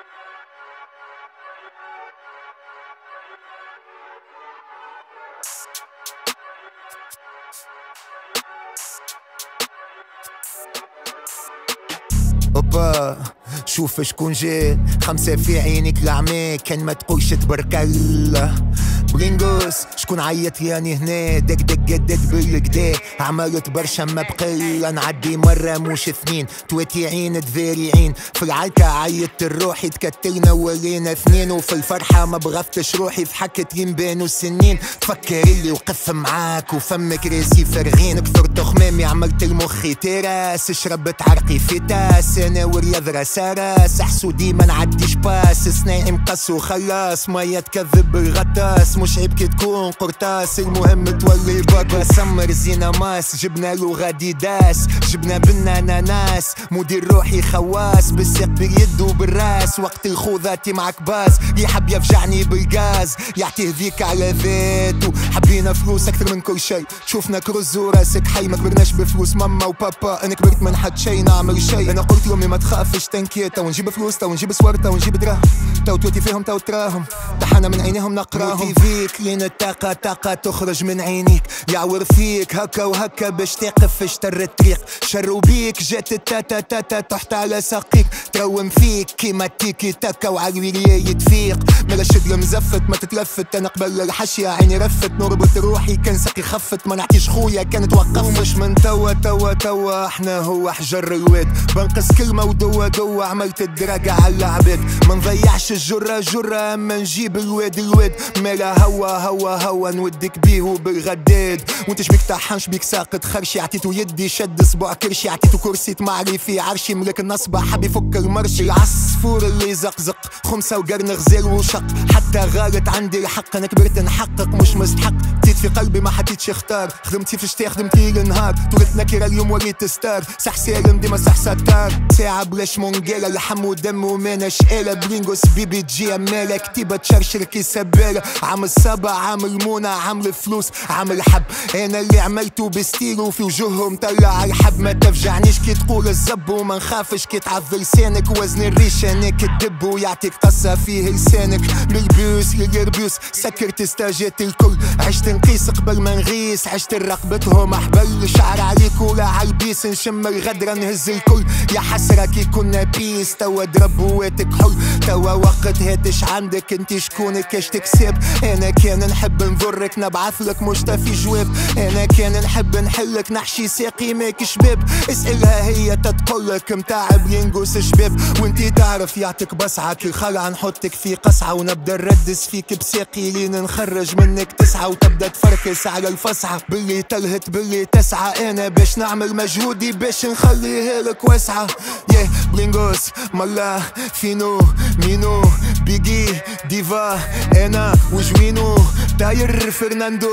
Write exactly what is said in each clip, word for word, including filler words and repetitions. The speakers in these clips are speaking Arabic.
اوبا شوف شكون جاي، خمسة في عينك العمى كان ما تقولش تبارك الله. برينغوس شكون عيط ياني هنا، دك دك جدد بالكدا عملت برشا ما بقل. نعدي مرة مش اثنين، تواتي عين تذاري عين، في العركة عيطت الروحي تكتلنا ولينا اثنين، وفي الفرحة ما بغفتش روحي ضحكت ينبانو السنين. تفكر اللي وقف معاك وفمك راسي فرغين، كثرت خمامي عملت المخي تراس، شربت عرقي في تاس، انا ورياض راس راس، حسودي ما نعديش باس، سناعي مقص وخلاص، مية تكذب بالغطاس، مش عيب كي تكون قرطاس، المهم تولي باك. سمر زينة ماس، جبنا له غادي داس، جبنا بنا ناناس، مدير روحي خواس، بالساق باليد وبالراس، وقت الخوذاتي معك باس، يحب يفجعني بالغاز، يعطيه ذيك على ذاته. حبينا فلوس اكثر من كل شيء، شوفنا كرز وراسك حي، ما كبرناش بفلوس ماما وبابا، انا كبرت من حد شي نعمل شي. انا قلت لامي ما تخافش تنكي، تو نجيب فلوس تو نجيب صور تو نجيب دراهم، تو توتي فيهم تو تراهم، تحنا من عينيهم نقراهم. فيك لين الطاقة طاقة تخرج من عينيك، يعور فيك هكا وهكا باش تقف في شطر الطريق، شروا بيك جات التاتا تاتا تحت على ساقيك، تروم فيك كيما تيكي تاكا وعالويليا يتفيق. ملا شد المزفت ما تتلفت، انا قبل الحشية عيني رفت، نربط روحي كان ساقي خفت، ما نعطيش خويا كانت وقف. مش من توا توا توا احنا هو حجر الواد، بنقص كلمة ودوا دوا عملت الدراجة على العباد، ما نضيعش الجرة جرة اما نجيب الواد الواد، مالا هوا هوا هوا نودك بيه بالغداد، وانت شبيك طحنش بيك ساقط خرشي، عطيتو يدي شد صبع كرشي، عطيتو كرسي تمعري في عرشي، ملك النصبة حب يفك المرشي، العصفور اللي زقزق خمسة وقرن غزال وشق، حتى غالت عندي الحق انا كبرت نحقق مش مستحق، بديت في قلبي ما حديتش اختار، خدمتي في الشتاء خدمتي النهار، طولت نكرة اليوم وليت ستار، صح سالم ديما صح ستار، ساعة بلاش مونجيلا لحم ودم ومانا شقالة، برينغوس بيبي تجي امالة، كتيبة تشرشر كي سبالة، عامل صبا عامل منى عامل فلوس عامل حب، انا اللي عملته بستيل وفي وجوههم طلع الحب، ما تفجعنيش كي تقول الزب وما نخافش كي تعض لسانك، وزن الريش انا كدب ويعطيك قصة فيه لسانك، للبيوس للربيوس سكرت استاجات الكل، عشت نقيس قبل ما نغيس، عشت رقبتهم احبل، شعر عليك ولا عالبيس، نشم الغدرة نهز الكل، يا حسرة كي كنا بيس، توا درب واتك حل، توا وقت هاتش عندك انتي شكونك اش تكسب، انا كان نحب نضرك نبعثلك مش تفي جواب، انا كان نحب نحلك نحشي ساقي ماك شباب، اسألها هي تتقولك متاع برينغوس شباب، وانتي تعرف يعطيك بصعة كي الخلعة نحطك في قصعة، ونبدا نردس فيك بساقي لين نخرج منك تسعة، وتبدا تفركس على الفصعة باللي تلهت باللي تسعى، انا باش نعمل مجهودي باش نخليها لك واسعة. ياه برينغوس ملا فينو مينو بيجي ديفا انا وجوينو، داير فرناندو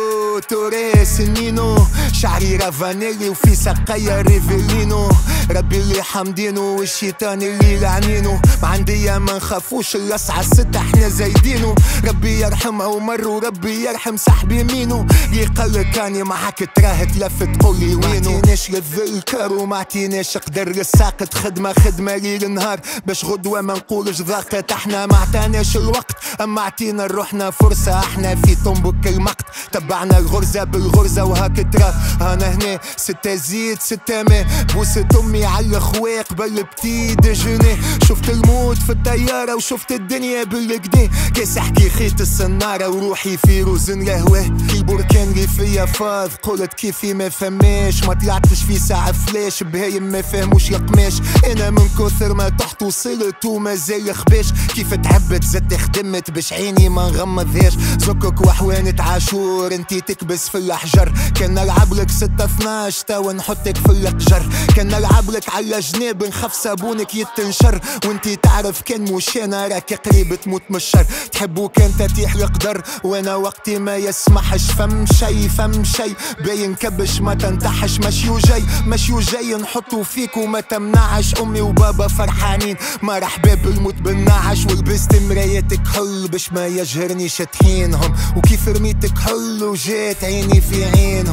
توريس نينو، شعري رافانيلي وفي سقايا ريفيلينو، ربي اللي حمدينو والشيطان اللي لعنينو، ما عندي ما نخافوش اللسعة ستة احنا زايدينو، ربي يرحم عمر وربي يرحم صاحبي يمينو، يقلك كاني معاك تراه تلف تقولي وينو، معتيناش للذكر ومعتيناش قدر الساقط، خدمة خدمة ليل نهار باش غدوة ما نقولش ضاقت، احنا ما عطاناش الوقت اما عطينا روحنا فرصة، احنا في طنبك المقت تبعنا الغرزة بالغرزة، وهاك ترى انا هنا ستة زيد ستة ماء، بوسة امي على الخواق قبل بتي ديجوني، شفت الموت في الطيارة وشفت الدنيا بالكدا، كاس احكي خيط السنارة وروحي في روزن لهواه، كي البركان اللي فيا فاض قلت كيفي ما فماش، ما طلعتش في ساعة فلاش بهايم ما فهموش القماش، انا من كثر ما تحت وصلت ومازال خباش، كيف تعبت زدت خدمت باش عيني ما نغمضهاش، زكك وحوانة عاشور انتي تكبس في الاحجار، كان نلعب لك ستة اثناش توا نحطك في القجر، كان نلعب لك على جناب نخاف صابونك يتنشر، وانتي تعرف كان مش انا راك قريب تموت من الشر، تحبو كان تتيح القدر وانا وقتي ما يسمحش، فم شي فم شي باين كبش ما تنتحش، ماشي وجاي ماشي وجاي نحطو فيك وما تمنعش، امي وبابا فرحانين مرحبا بالموت بالنعش، ولبست مرايتك حل باش ما يجهرنيش طحينهم، وكيف رميتك حل وجات عيني في عينهم،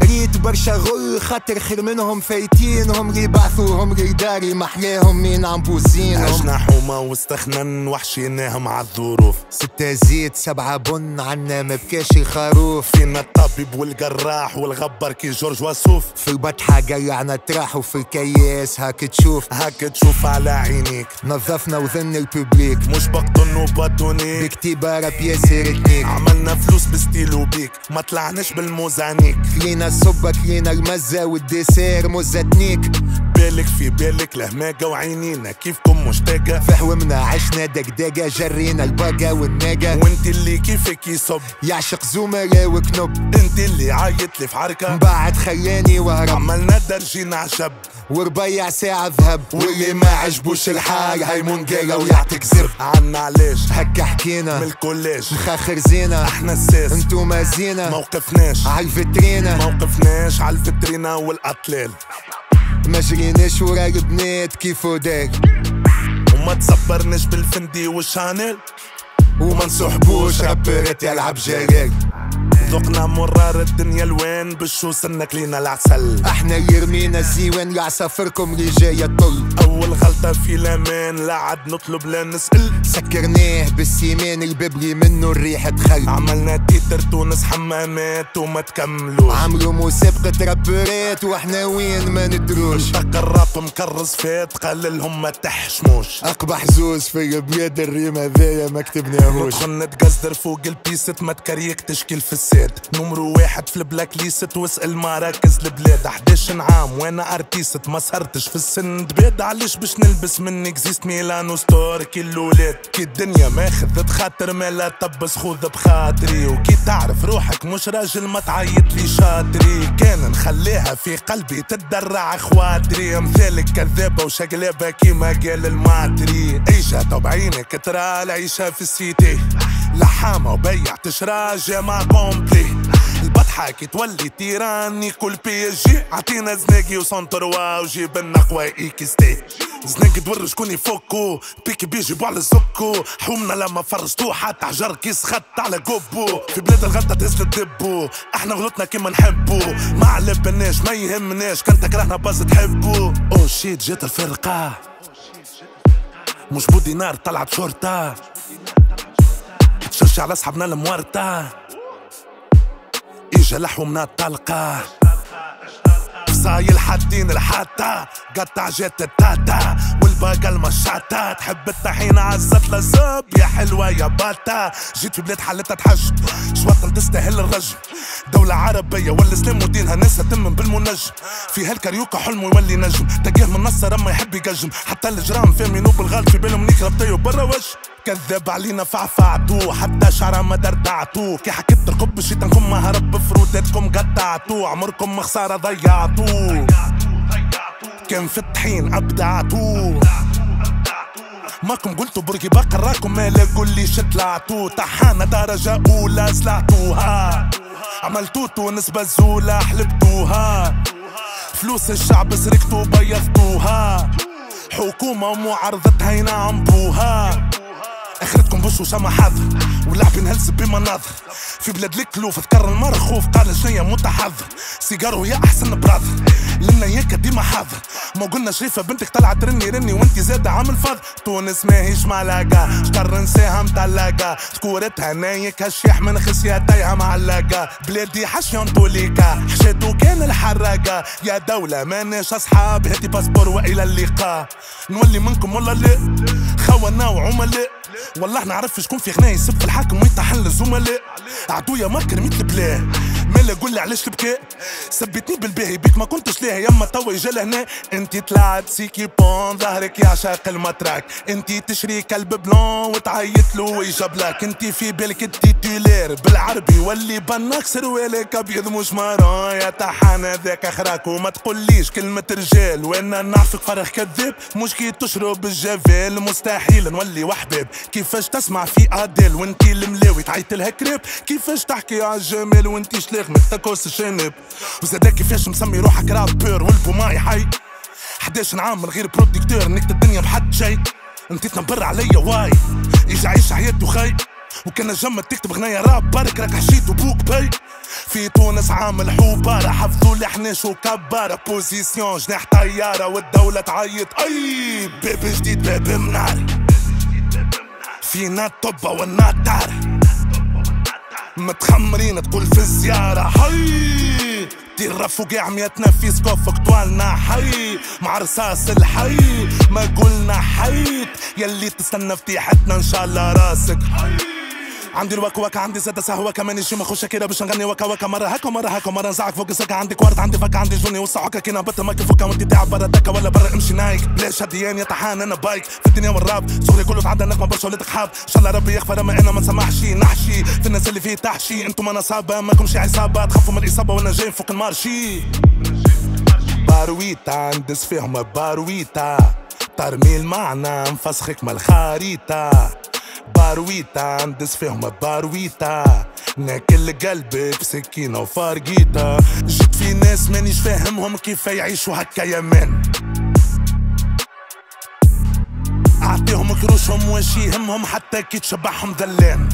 ريت برشا غل خاطر خير منهم فايتينهم اللي بعثوهم لداري محلاهم مين عم بوزينهم. عشنا حومة واستخنن وحشيناهم عالظروف. ستة زيت سبعة بن عنا مبكاش الخروف. فينا الطبيب والجراح والغبر كي جورج وسوف. في البطحة قلعنا تراح وفي الكياس هاك تشوف هاك تشوف على عينيك. نظفنا وذن الببليك مش بقطن وبطونيك بكتيبة راب ياسر تنيك. عملنا فلوس بستيل وبيك ما طلعناش بالموزانيك. كلينا الصبة كلينا المزة والديسير مزتنيك. بالك في بالك لهماجة وعينينا كيفكم مشتاقة. فحومنا عشنا دقدقة جرينا البقا والناقة. وانت اللي كيفك يصب يعشق زملاء وكنب. انت اللي عايط لي في حركة مبعد خلاني وهرب. عملنا درجين عشب وربيع ساعة ذهب. واللي ما عجبوش الحال هاي منقلة ويعطيك زب. عنا علاش هكا حكينا من الكوليج مخاخر زينة. احنا الساس انتوما زينة موقفناش عالفترينة. موقفناش عالفترينة والأطلال. ما جريناش ورا البنات كيفو داك. وما تصبرناش بالفندي والشانيل. وما نصحبوش رابرات يلعب جرير. ذقنا مرار الدنيا الوين باش وصلنا كلينا العسل. احنا اللي رمينا الزيوان لعصافركم اللي جاية طل. اول غلطة في الامان لا عاد نطلب لا نسأل. سكرناه بالسيمان الباب لي منه الريح تخل. عملنا تيتر تونس حمامات وما تكملوش. عملوا مسابقة رابرات واحنا وين ما ندروش. انتقى الراب مكرز فات قال لهم ما تحشموش. اقبح زوز في البلاد الريم هذايا ما كتبناهوش. ندخل نتقصدر فوق البيست ما تكريك تشكيل في الساد. نمرو واحد في البلاك ليست واسأل مراكز البلاد. حداش عام وانا ارتيست ما سهرتش في السن دباد. علاش باش نلبس من اكزيست ميلانو ستور كي الاولاد. كي الدنيا ما خذت خاطر ما لا تبس خذ بخاطري. وكي تعرف روحك مش راجل ما تعيط لي شاطري. كان نخليها في قلبي تدرع خواطري. مثالك كذابة وشقلابة كيما قال المعتري. ايجا بعينك ترى العيشة في السيتي. لحامة وبيع تشرى جامع كومبلي. البطحة كي تولي تيراني كل بي اس جي. عطينا زناقي وسنتروا وجيب لنا قواي ايكستي. زناقي تور شكون يفكو بيكي بيجيبو على الزكو. حومنا لما فرستو حتى حجر كيس خط على قبو. في بلاد الغلطة تهز الدبو. احنا غلطنا كيما نحبو. ما علبناش ما يهمناش كان تكرهنا باز تحبو. او شيت جات الفرقة مش بو دينار طلعت شرطة. تشرشي على اصحابنا المورطة. اجا لحومنا الطلقة. فصايل حاطين الحاتة قطع جات التاتا والباقة المشاطة. تحب الطحينة عزت لزب يا حلوة يا باتا. جيت في بلاد حالتها تحج شوطن تستاهل الرجم. دولة عربية والاسلام ودينها ناسها تمن بالمنجم. في هالكاريوكا حلمه يولي نجم. تلقاه من نصر اما يحب يقجم. حتى الجرام فاهمينو بالغلط في بالهم نيك ربطيو برا وجه. كذاب علينا فعفعتو حتى شعره ما دردعتو. كي حكيت ركب شيطانكم ما هرب بفروداتكم قطعتو. عمركم خسارة ضيعتو. كان في الطحين ابدعتو. ماكم قلتوا بركي باقي راكم ما لا قوليش طلعتو. طحانة درجة أولى زلعتوها. عملتو تونس بزولة حلبتوها. فلوس الشعب سرقتو بيضتوها. حكومة ومعارضتها ينعمبوها. اخرتكم بوش وشما حاضر ولعب نهلس بمناظر. في بلاد الكلوف تكرر المرة خوف قال شنيا متحضر. سيجارو يا احسن براذر لنا ياك ديما حاضر. ما قلنا شريفة بنتك طلعت رني رني وانتي زادة عامل فاض. تونس ماهيش ملاقة شكر نساها مطلقة. سكورتها نايك هالشيح من خسياتيها معلقة. بلادي حشيون طوليكا حشيتو كان الحراقة. يا دولة ماناش اصحاب هاتي باسبور والى اللقاء. نولي منكم ولا لا خوانا وعملاء. والله نعرف شكون في غناء يسب في الحاكم ويطحن الزملاء. عدويا ماركر ميت البلاه مالا قولي علاش البكاء. سبتني بالباهي بيك ما كنتش ليه يما توا يجا لهنا. انتي طلعت سيكي بون ظهرك يعشق المتراك. انتي تشري كلب بلون وتعيط له ويجابلك. انتي في بالك التيتولير بالعربي واللي بناك سروالك ابيض مش مارون. يا طحان هذاك اخراك وما تقوليش كلمة رجال. وانا نعرفك فرخ كذاب مش كي تشرب الجفال. مستحيل نولي وحباب. كيفاش تسمع في اديل وانتي الملاوي تعيط لها كريب. كيفاش تحكي عالجمال وانتي شلاغ من تاكوس الشنب. وزادا كيفاش مسمي روحك رابور والبوماي حي. حداش عام من غير بروديكتور نكت الدنيا بحد شي. انتي تنبر عليا واي اجا عيش حياته خي. وكان جمت تكتب غناية راب بارك راك حشيت وبوك بي. في تونس عامل حوبارة حفظوا لحناش وكبارة بوزيسيون جناح طيارة والدولة تعيط اي باب جديد باب منار فينا الطبة والنطار متخمرين تقول في الزيارة حي دير رفوقع ميتنا في سكوفك طوالنا حي مع رصاص الحي ما قلنا حيت يلي تستنى فتيحتنا ان شاء الله راسك عندي الوكا وكا عندي زاد سهوة كمان يجي مخوش كده باش نغني وكا وكا مرة هكا مرة هكا مرة نزعك فوق السكة عندي كوارت عندي فكا عندي جوني وصحوكا كي نهبط ماكي فوكا وانتي تعب برا دكا ولا برا امشي نايك ليش هديان يطحان انا بايك في الدنيا والراب شغلي كله تعدى انك ما برشا ولادك حاب ان شاء الله ربي يغفر اما انا ما نسمحش نحشي في الناس اللي فيه تحشي انتم انا صعبة ماكمش عصابة تخافوا من الاصابة وانا جاي فوق المارشي بارويتا ندس فيهم بارويتا ترمي المعنى نفسخك من الخريطة بارويتا ندس فيهم بارويتا ناكل قلبك بسكينة وفارقيتا جيت في ناس مانيش فاهمهم كيف يعيشوا هكا يا مان اعطيهم كروشهم واش يهمهم حتى كي تشبعهم ذلان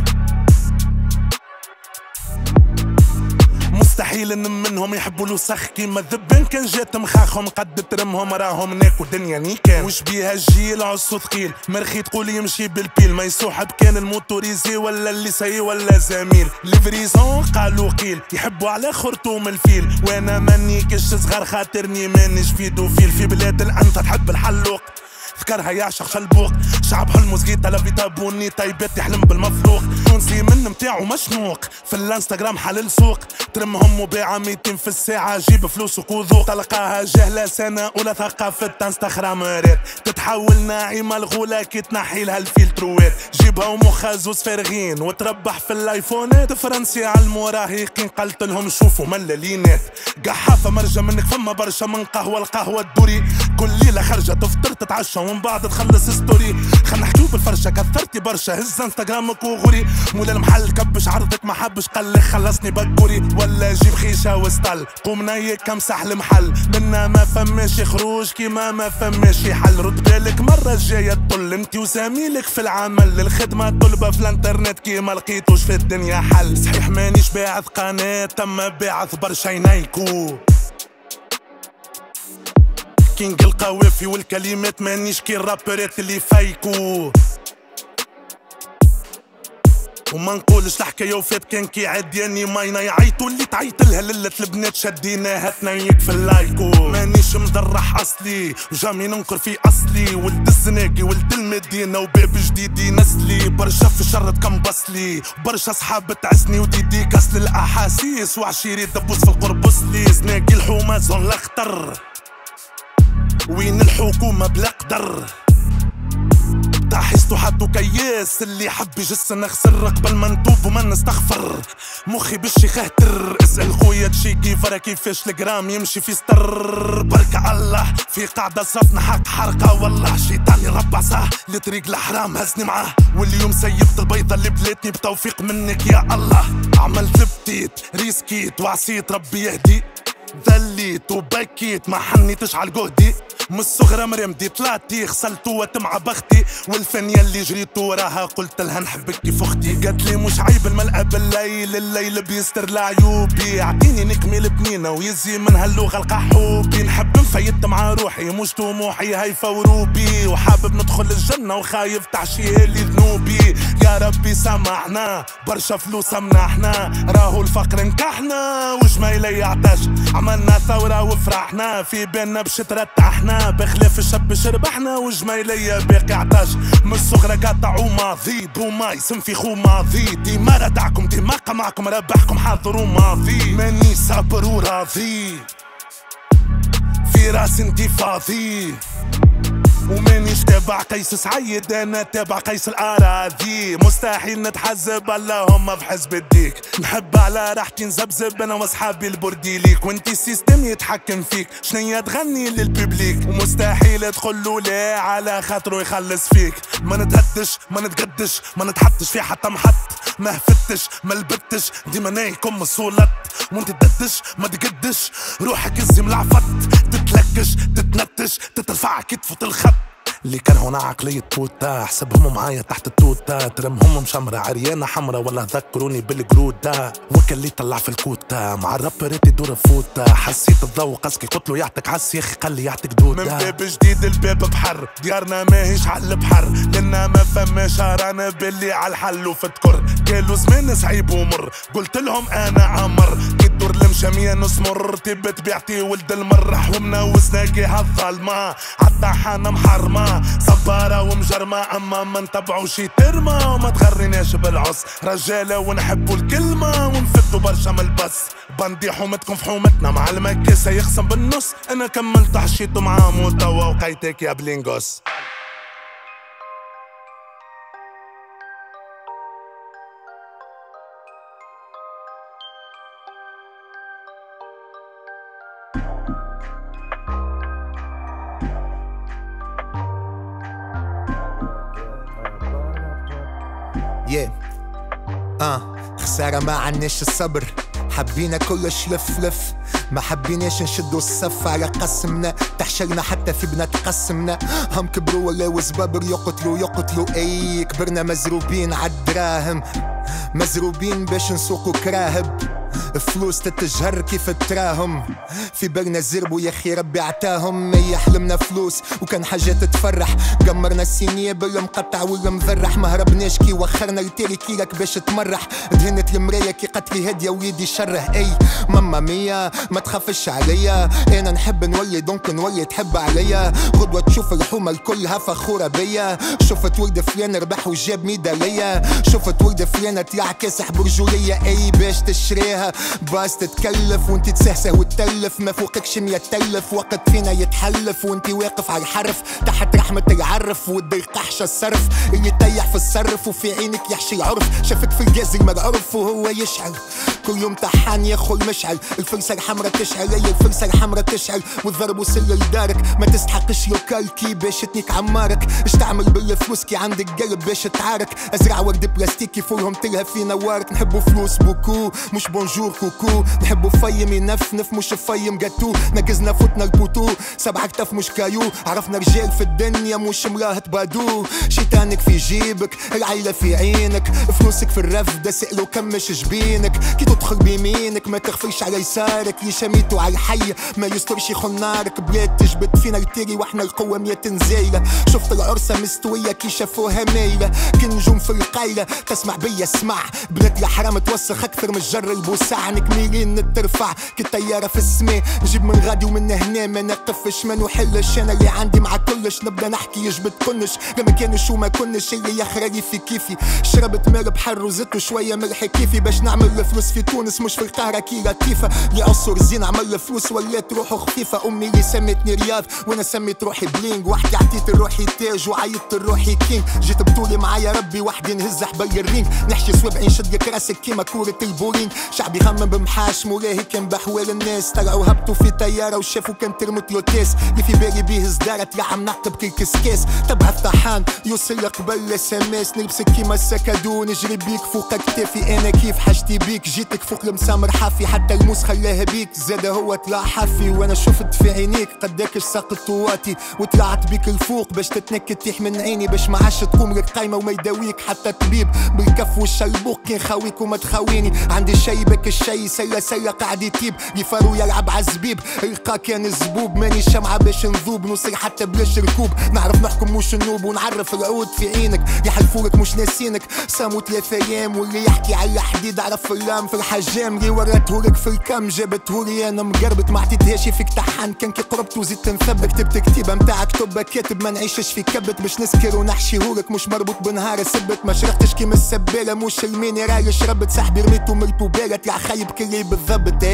مستحيل ان منهم يحبوا الوسخ كيما الذبان كان جات مخاخهم قد ترمهم راهم ناكو دنيا نيكان وش بيها الجيل عصو ثقيل مرخي تقول يمشي بالبيل ما يسوحب كان الموتوريزي ولا الليسي ولا زميل ليفريزون قالوا قيل يحبوا على خرطوم الفيل وانا ماني كش صغار خاطرني مانيش في دوفيل في بلاد الانت تحب الحلوق ذكرها يعشق شلبوق شعب حلمو زقيت على فيتا بوني طيبات يحلم بالمفروق تونسي من متاعو مشنوق في الانستغرام حلل سوق ترمهم وبيعة ميتين في الساعة جيب فلوسك وذوق تلقاها جهلة سنة أولى ثقافة انستغرامات تتحول ناعمة الغولة كي تنحي لها الفلتروات جيبها ومخها زوز فارغين وتربح في الايفونات فرنسي على المراهقين قلت لهم شوفوا ملالينات قحافة مرجة منك فما برشا من قهوة القهوة الدوري كل ليلة خرجة تفطر تتعشى ومن بعد تخلص ستوري خلنا نحكيو بالفرشة كثرتي برشا هز انستغرامك وغوري مولا المحل كبش عرضك ما حبش قال لي خلصني بكوري ولا جيب خيشة وستل قوم نايك امسح المحل منا ما فماش خروج كيما ما فماش حل رد بالك مرة جاية تطل انتي وزميلك في العمل الخدمة طلبة في الانترنت كيما لقيتوش في الدنيا حل صحيح مانيش باعث قناة تم باعث برشا ينايكو كينج القوافي والكلمات مانيش كي الرابرات اللي فايكو وما نقولش الحكايه وفات كان كي عدياني ماينا يعيطوا اللي تعيط لها ليلة البنات شديناها تنيك في اللايكو مانيش مدرح اصلي وجامي ننكر في اصلي ولد الزناقي ولد المدينه وباب جديد ينسلي برشا في الشر تكمبصلي برشا صحاب تعزني وديدي كاس للاحاسيس وعشيري دبوس في القربص لي زناقي الحومه زون الاخضر وين الحكومة بلا قدر تحسوا حدو كياس اللي حب يجسنا خسر قبل ما نتوب وما نستغفر مخي باش يخهتر اسأل خويا تشي كيف راه كيفاش الجرام يمشي في ستر بركة الله في قاعدة صفنا حق حرقة والله شيطاني ربع صح لطريق الحرام هزني معاه واليوم سيبت البيضة اللي بلاتني بتوفيق منك يا الله عملت بتيت ريسكيت وعصيت ربي يهدي ذليت وبكيت ما حنيتش على الجهدي من الصغرى مرمدي طلعتي غسلت وتمع بختي والفنية اللي جريت وراها قلت لها نحبك كيف اختي قالت لي مش عيب الملأ بالليل الليل بيستر لعيوبي اعطيني نكمل بنينة ويزي منها اللغة القحوبي نحب نفيت مع روحي مش طموحي هيفا وروبي وحابب ندخل الجنة وخايف تعشيه لي ذنوبي يا ربي سامحنا برشا فلوس منحنا راهو الفقر نكحنا وش ما يلي عطاش عملنا ثورة وفرحنا في بالنا باش ترتحنا بخلاف الشب شربحنا وجميلية باقي عطاش من الصغرى قاطع وماضي بوما يسم في خو ماضي ديما ردعكم ديما قمعكم ربحكم حاضر وماضي ماني صابر وراضي في راس انتي فاضي ومانيش تابع قيس سعيد انا تابع قيس الاراضي مستحيل نتحزب اللهم في حزب الديك نحب على راحتي نزبزب انا واصحابي البورديليك وانتي السيستم يتحكم فيك شنيا تغني للببليك ومستحيل تقولوا لا على خاطرو يخلص فيك ما نتهدش ما نتقدش ما نتحطش في حتى محط ما هفتش ما لبتش ديما نايكم الصولت وانت تددش ما تقدش روحك الزم العفط تتلكش تتنتش تترفع كتفة الخط اللي كرهونا عقلية توتا حسبهم معايا تحت التوتا ترمهم مشمرة عريانة حمرا ولا ذكروني بالجرودة وكل اللي طلع في الكوتا مع الرابرات يدور فوتا حسيت الضوء قاسكي قلت له يعطيك عس يا اخي خلي يعطيك دودة من باب جديد الباب بحر ديارنا ماهيش على البحر لنا ما فماش رانا باللي على الحل وفتكر قالوا زمان صعيب ومر قلت لهم انا عمر كي تدور المشامية نسمر تبت بيعتي ولد المرح ومنوس ناقيها الظلمة عالطحانة محرمة صبارة ومجرمة اما ما نتبعو شي ترمى وما تغريناش بالعص رجالة ونحبو الكلمة ونفدو برشا من البس بندي حومتكم في حومتنا مع المكاسة يخصم بالنص انا كملت حشيتو مع موتا وقيتك يا بلينغوس yeah. اه خسارة ما عناش الصبر حبينا كلش لف لف ما حبيناش نشدو الصف على قسمنا تحشرنا حتى في بنات قسمنا هم كبروا ولا وزبابر يقتلوا يقتلوا اي كبرنا مزروبين عالدراهم مزروبين باش نسوقوا كراهب فلوس تتجهر كيف التراهم في بالنا زربو يا اخي ربي عتاهم اي حلمنا فلوس وكان حاجات تفرح قمرنا السينيه بالمقطع ولا مذرح ما هربناش كي وخرنا التيري كيلك باش تمرح دهنت المرايه كي قتلي هاديه ويدي شره اي ماما ميا ما تخافش عليا انا نحب نولي دونك نولي تحب عليا غدوه تشوف الحومه الكلها فخوره بيا شفت ولد فلان ربح وجاب ميداليه شفت ولد فلان طلع كاسح برجوليه اي باش تشريها باس تتكلف وانت تسهسه وتتلف ما فوقكش مية تلف وقت فينا يتحلف وانت واقف على الحرف تحت رحمة العرف ودي قحشة الصرف اللي يطيح في الصرف وفي عينك يحشي العرف شافك في الجاز المرعرف وهو يشعل كل يوم طحان ياخو المشعل الفرصة الحمرا تشعل هي الفرصة الحمرا تشعل والضرب وصل لدارك ما تستحقش لوكال كي باش تنيك عمارك اش تعمل بالفلوس كي عندك قلب باش تعارك ازرع ورد بلاستيكي فولهم تلها في نوارك نحبوا فلوس بوكو مش بونجور كوكو نحبوا فيم ينفنف مش فيم جاتو نقزنا فوتنا البوتو سبعة كتف مش كايو عرفنا رجال في الدنيا مش مراهة بادو شيطانك في جيبك العيلة في عينك فلوسك في الرفدة سألوا كمش جبينك كي تدخل بيمينك ما تغفلش على يسارك يشميتو على الحي ما يسترش يخون نارك بلاد تجبد فينا التيري واحنا القوة مية نزايلة شفت العرسة مستوية كي شافوها مايلة كي نجوم في القايلة تسمع بيا اسمع بنات الحرام توسخ اكثر من الجر البوسع نكميلين نترفع كي طيارة في السما نجيب من غادي ومن هنا ما نقفش ما نحلش انا اللي عندي مع كلش نبدا نحكي يجبد كنش لما كانش وما كنش اللي يخرجي في كيفي شربت مال بحر وزدت شوية ملح كيفي باش نعمل فلوس في تونس مش في القاهرة كي لطيفة اللي عصر زين عمل فلوس ولات روحه خفيفة امي اللي سمتني رياض وانا سميت روحي بلينج وحدي عطيت روحي تاج وعيطت روحي كينج جيت بطولي معايا ربي وحدي نهز حبل الرينج نحشي صوابعي نشد لك راسك كيما كورة البولينج شعبي غمم بمحاش مولاهي كان بحوال الناس طلعوا هبطوا في طيارة وشافوا كان ترمت له تيس اللي في بالي بيه زدارة طلع منقب كل كسكاس تبعث طحان يوصل قبل اس ام اس نلبسك كيما السكادو نجري بيك فوق كتافي انا كيف حاجتي بيك جيتك فوق المسامر حافي حتى الموس خلاها بيك زاد هو طلع حافي وانا شفت في عينيك قداكش ساقط طواتي وطلعت بيك الفوق باش تتنكد تيح من عيني باش ما عادش تقوم لك قايمه وما يداويك حتى طبيب بالكف والشلبوق كي نخاويك وما تخاويني عندي شيبك الشي سله سله قاعد يتيب يفارو يلعب عالزبيب القا كان الزبوب ماني شمعه باش نذوب نوصل حتى بلاش ركوب نعرف نحكم مش النوب ونعرف العود في عينك يحلفولك مش ناسينك سامو ثلاث ايام واللي يحكي على الحديد عرف اللام في الحجام اللي وريتهولك في الكم جابتهولي انا مقربت ما عطيتهاش فيك طحن كان كي قربت وزدت نثبت كتبت كتيبه متاع كتب كاتب ما نعيشش في كبت باش نسكر ونحشيهولك مش مربوط بنهار سبت ما شرقتش كيما السباله مش المينيرال شربت سحبي رميتو من البوباله طلع خايب كلي بالضبط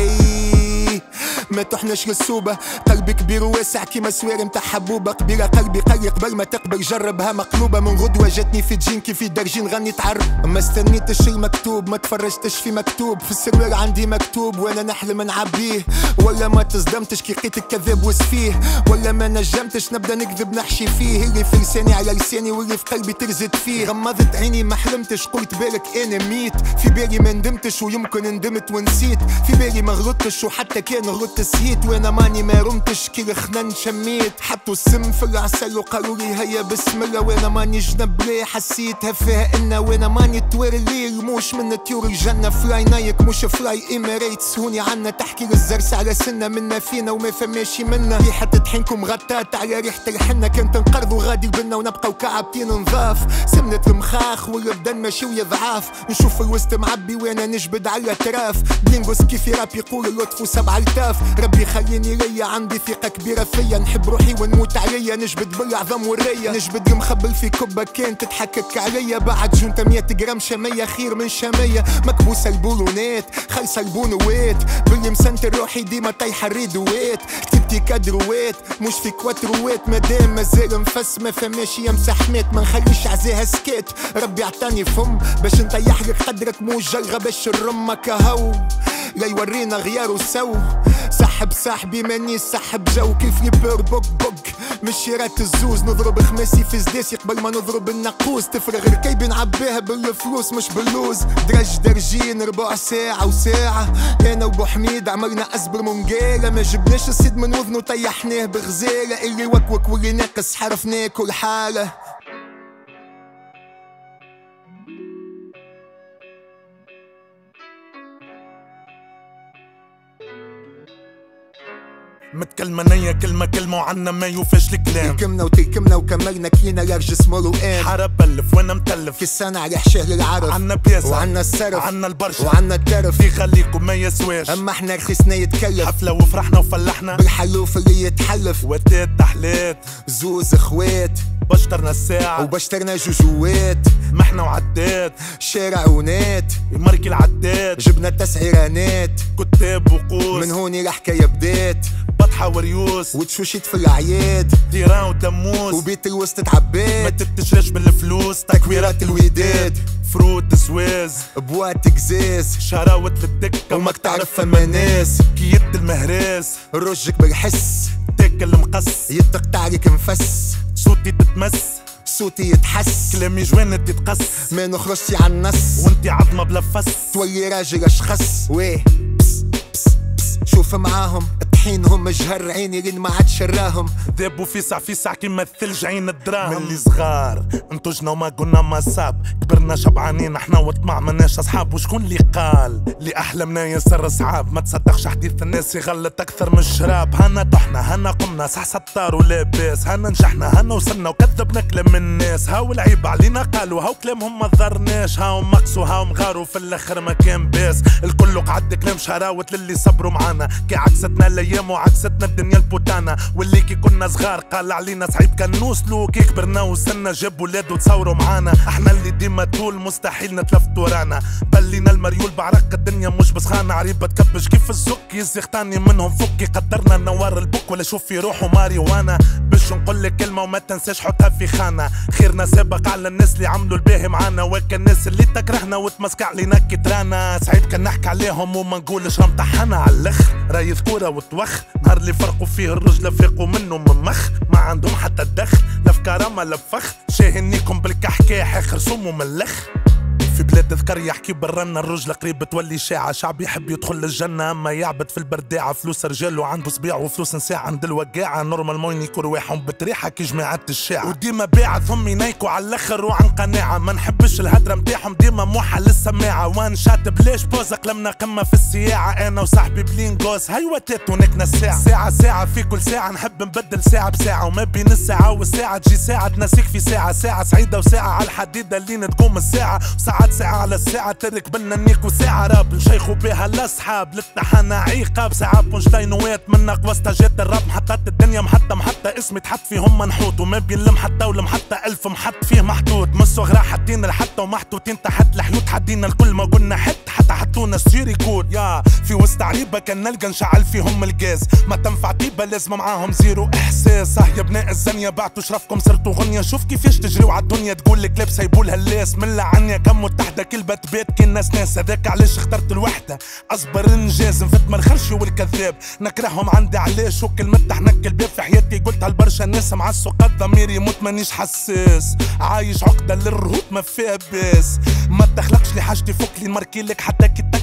اي ما تحناش للسوبه قلبي كبير وواسع كيما سواري متاع حبوبه قبيله قلبي قلي قبل ما تقبل جربها مقلوبه من غدوه جاتني في جين كيف درجين غني تعرب ما استنيتش المكتوب ما تفرجتش في مكتوب في السروال عندي مكتوب وانا نحلم نعبيه ولا ما تصدمتش كي لقيت الكذاب وسفيه ولا ما نجمتش نبدا نكذب نحشي فيه اللي في لساني على لساني واللي في قلبي ترزد فيه غمضت عيني ما حلمتش قلت بالك انا ميت في بالي ما ندمتش ويمكن ندمت ونسيت في بالي ما غلطتش وحتى كان غلطت رحت سهيت وانا ماني ما رمتش كي الخنان شميت. حطوا السم في العسل وقالولي هيا بسم الله وانا ماني جنب ليه حسيتها فيها إنا وانا ماني طوير الليل موش من طيور الجنة. فلاي نايك مش فلاي إيميريتس هوني عنا تحكي للزرس على سنة منا فينا وما فماشي منا. ريحة طحينكم غطات على ريحة الحنة كنت نقرضوا غادي بنا ونبقاو كعبتين نضاف. سمنة المخاخ والبدن ماشي ويضعاف نشوف الوسط معبي وانا نجبد على تراف. بلينغوس كيف راب يقول اللطف وسبع التاف. ربي خليني ليا عندي ثقة كبيرة فيا نحب روحي ونموت عليا نجبد بالعظم والرية. نجبد المخبل في كبة كان تتحكك عليا بعد جونتا مية جرام شمية خير من شمية. مكبوسة البولونات خلصة البونوات باللي مسنتر روحي ديما طايحة الريدوات. كتبتي كادروات مش في كواتروات مادام مازال مفس ما فماش يمسح مات ما نخليش عزاها سكات. ربي عطاني فم باش نطيح لك قدرك مو جرة باش الرمك هو لا يورينا غيار وسو. سحب صاحبي ماني سحب جو كيف يبر بوك بوك مش شيرات الزوز. نضرب خماسي في زداسي قبل ما نضرب النقوس. تفرغ ركيبي نعبيها بالفلوس مش باللوز. درج درجين ربع ساعة وساعة انا وبو حميد عملنا ازبر منقالة. ما جبناش السيد من وذنه طيحناه بغزالة. اللي وكوك واللي ناقص حرفناه كل حالة. متكلمة نية كلمة كلمة وعنا ما يوفاش الكلام. تلكمنا وتلكمنا وكملنا كلينا لارجس مروقان. حرب بلف وانا متلف كسانا على حشاه للعرب. عنا بياسة وعنا السرف وعنا البرشا وعنا الترف. يخليكم ما يسواش اما احنا رخيصنا يتكلف. حفلة وفرحنا وفلحنا بالحلوف اللي يتحلف. وتات تحلات زوز اخوات بشترنا الساعة وبشترنا جوجوات. محنا وعدات شارع ونات ماركي العداد. جبنا تسعيرانات كتاب وقوس من هوني الحكاية بدات. بطحة وريوس وتشوشيت في العياد تيران وتموس وبيت الوسط تعباد. ما تتشرش بالفلوس تكويرات الوداد فروت زواز بوات قزاز شراوة للدكة وماك تعرف فما ناس. كيد المهراس رجك بالحس تاكل مقص يتقطع عليك نفس. صوتي تتمس صوتي يتحس كلامي جوانت تتقص ما نخرجش عالنص. وانتي عظمة بلا فس تولي راجل اشخص. ويه بس بس بس شوف معاهم طحينهم جهر عيني لين ما عاد شراهم. ذابوا فيسع فيسع كيما الثلج عين الدراهم. من اللي صغار انتجنا وما قلنا ما صاب. كبرنا شبعانين احنا وطمع مناش اصحاب. وشكون اللي قال اللي احلامنا ياسر صعاب. ما تصدقش حديث الناس يغلط اكثر من الشراب. هنا طحنا هنا قمنا صح ستار ولاباس. هنا نجحنا هنا وصلنا وكذبنا كلام الناس. هاو العيب علينا قالوا هاو كلامهم ما ضرناش. هاو مقسوا هاو مغاروا في الاخر ما كان باس. الكل قعد كلام شراوت للي صبروا معانا. كي عكستنا الايام وعكستنا الدنيا البوتانا. واللي كي كنا صغار قال علينا صعيب كان نوصلوا. كي كبرنا وصلنا جاب ولاد وتصوروا معانا. احنا اللي ديما طول مستحيل نتلفتوا رانا. بلينا المريول بعرق الدنيا مش بسخانة. عريبة تكبش كيف الزك يزيختاني منهم فكي. قدرنا نوار البك ولا شوف في روحه ماري وانا. باش نقول لك كلمة وما تنساش حطها في خانة. خيرنا سابق على الناس اللي عملوا الباهي معانا. وكا الناس اللي تكرهنا وتمسك علينا كترانا. سعيد كان نحكي عليهم وما نقولش راه مطحنا على الاخر. راي ذكورة وتوخ نهار اللي فرقوا فيه الرجل فاقوا منه من مخ. ما عندهم حتى الدخ لا في كرامة لا بفخ. شاهنيكم بالكحكاح اخر سم وملخ. في بلاد ذكر يحكي برنا الرجل قريب تولي شاعة. شعب يحب يدخل للجنة اما يعبد في البرداعة. فلوس رجال وعنده صبيع وفلوس نساء عند الوقاعة. نورمال موين يكون رواحهم بتريحة كي جماعة الشاعة. وديما باعثهم ينيكوا على الاخر وعن قناعة. ما نحبش الهدرة متاعهم ديما موحة للسماعة. وان شات بلاش بوزة قلمنا قمة في السياعة. انا وصاحبي بلينغوس هيوا تات ونكنا الساعة. ساعة ساعة في كل ساعة نحب نبدل ساعة بساعة. وما بين الساعة والساعة تجي ساعة تنسيك في ساعة. ساعة سعيدة وساعة على الحديدة اللي تقوم الساعة. وساعات ساعة على الساعة ترك بنا نيكو ساعة. راب نشيخو بها الأصحاب للتحانة عيقاب. ساعات بونشتاينوات من قوستا جات الراب. محطات الدنيا محطة محطة اسمي تحط فيهم منحوت. وما بين المحطة والمحطة ألف محط فيه محطوط. من الصغرى حدينا الحطة ومحطوطين تحت الحيوت. حدينا الكل ما قلنا حت حتى حطونا ستيري كود. يا في وسط عريبة كان نلقى نشعل فيهم الجاز. ما تنفع طيبة لازم معاهم زيرو إحساس. اه يا بناء الزنية بعتوا شرفكم صرتوا غنية. شوف كيفاش تجريوا عالدنيا تقول لك لابسة يبولها اللاس. من لعنيا كم متحدة كلبة تبات كي الناس ناس. هذاك علاش اخترت الوحدة اصبر النجاز. نفتم الخرشي والكذاب نكرههم عندي علاش. وكلمة تحنك الباب في حياتي قلتها لبرشا ناس. مع السوقات ضميري يموت مانيش حساس. عايش عقدة للرهوت ما فيها باس. ما تخلقش لي حاجتي فوق لي نمركي لك حتى كي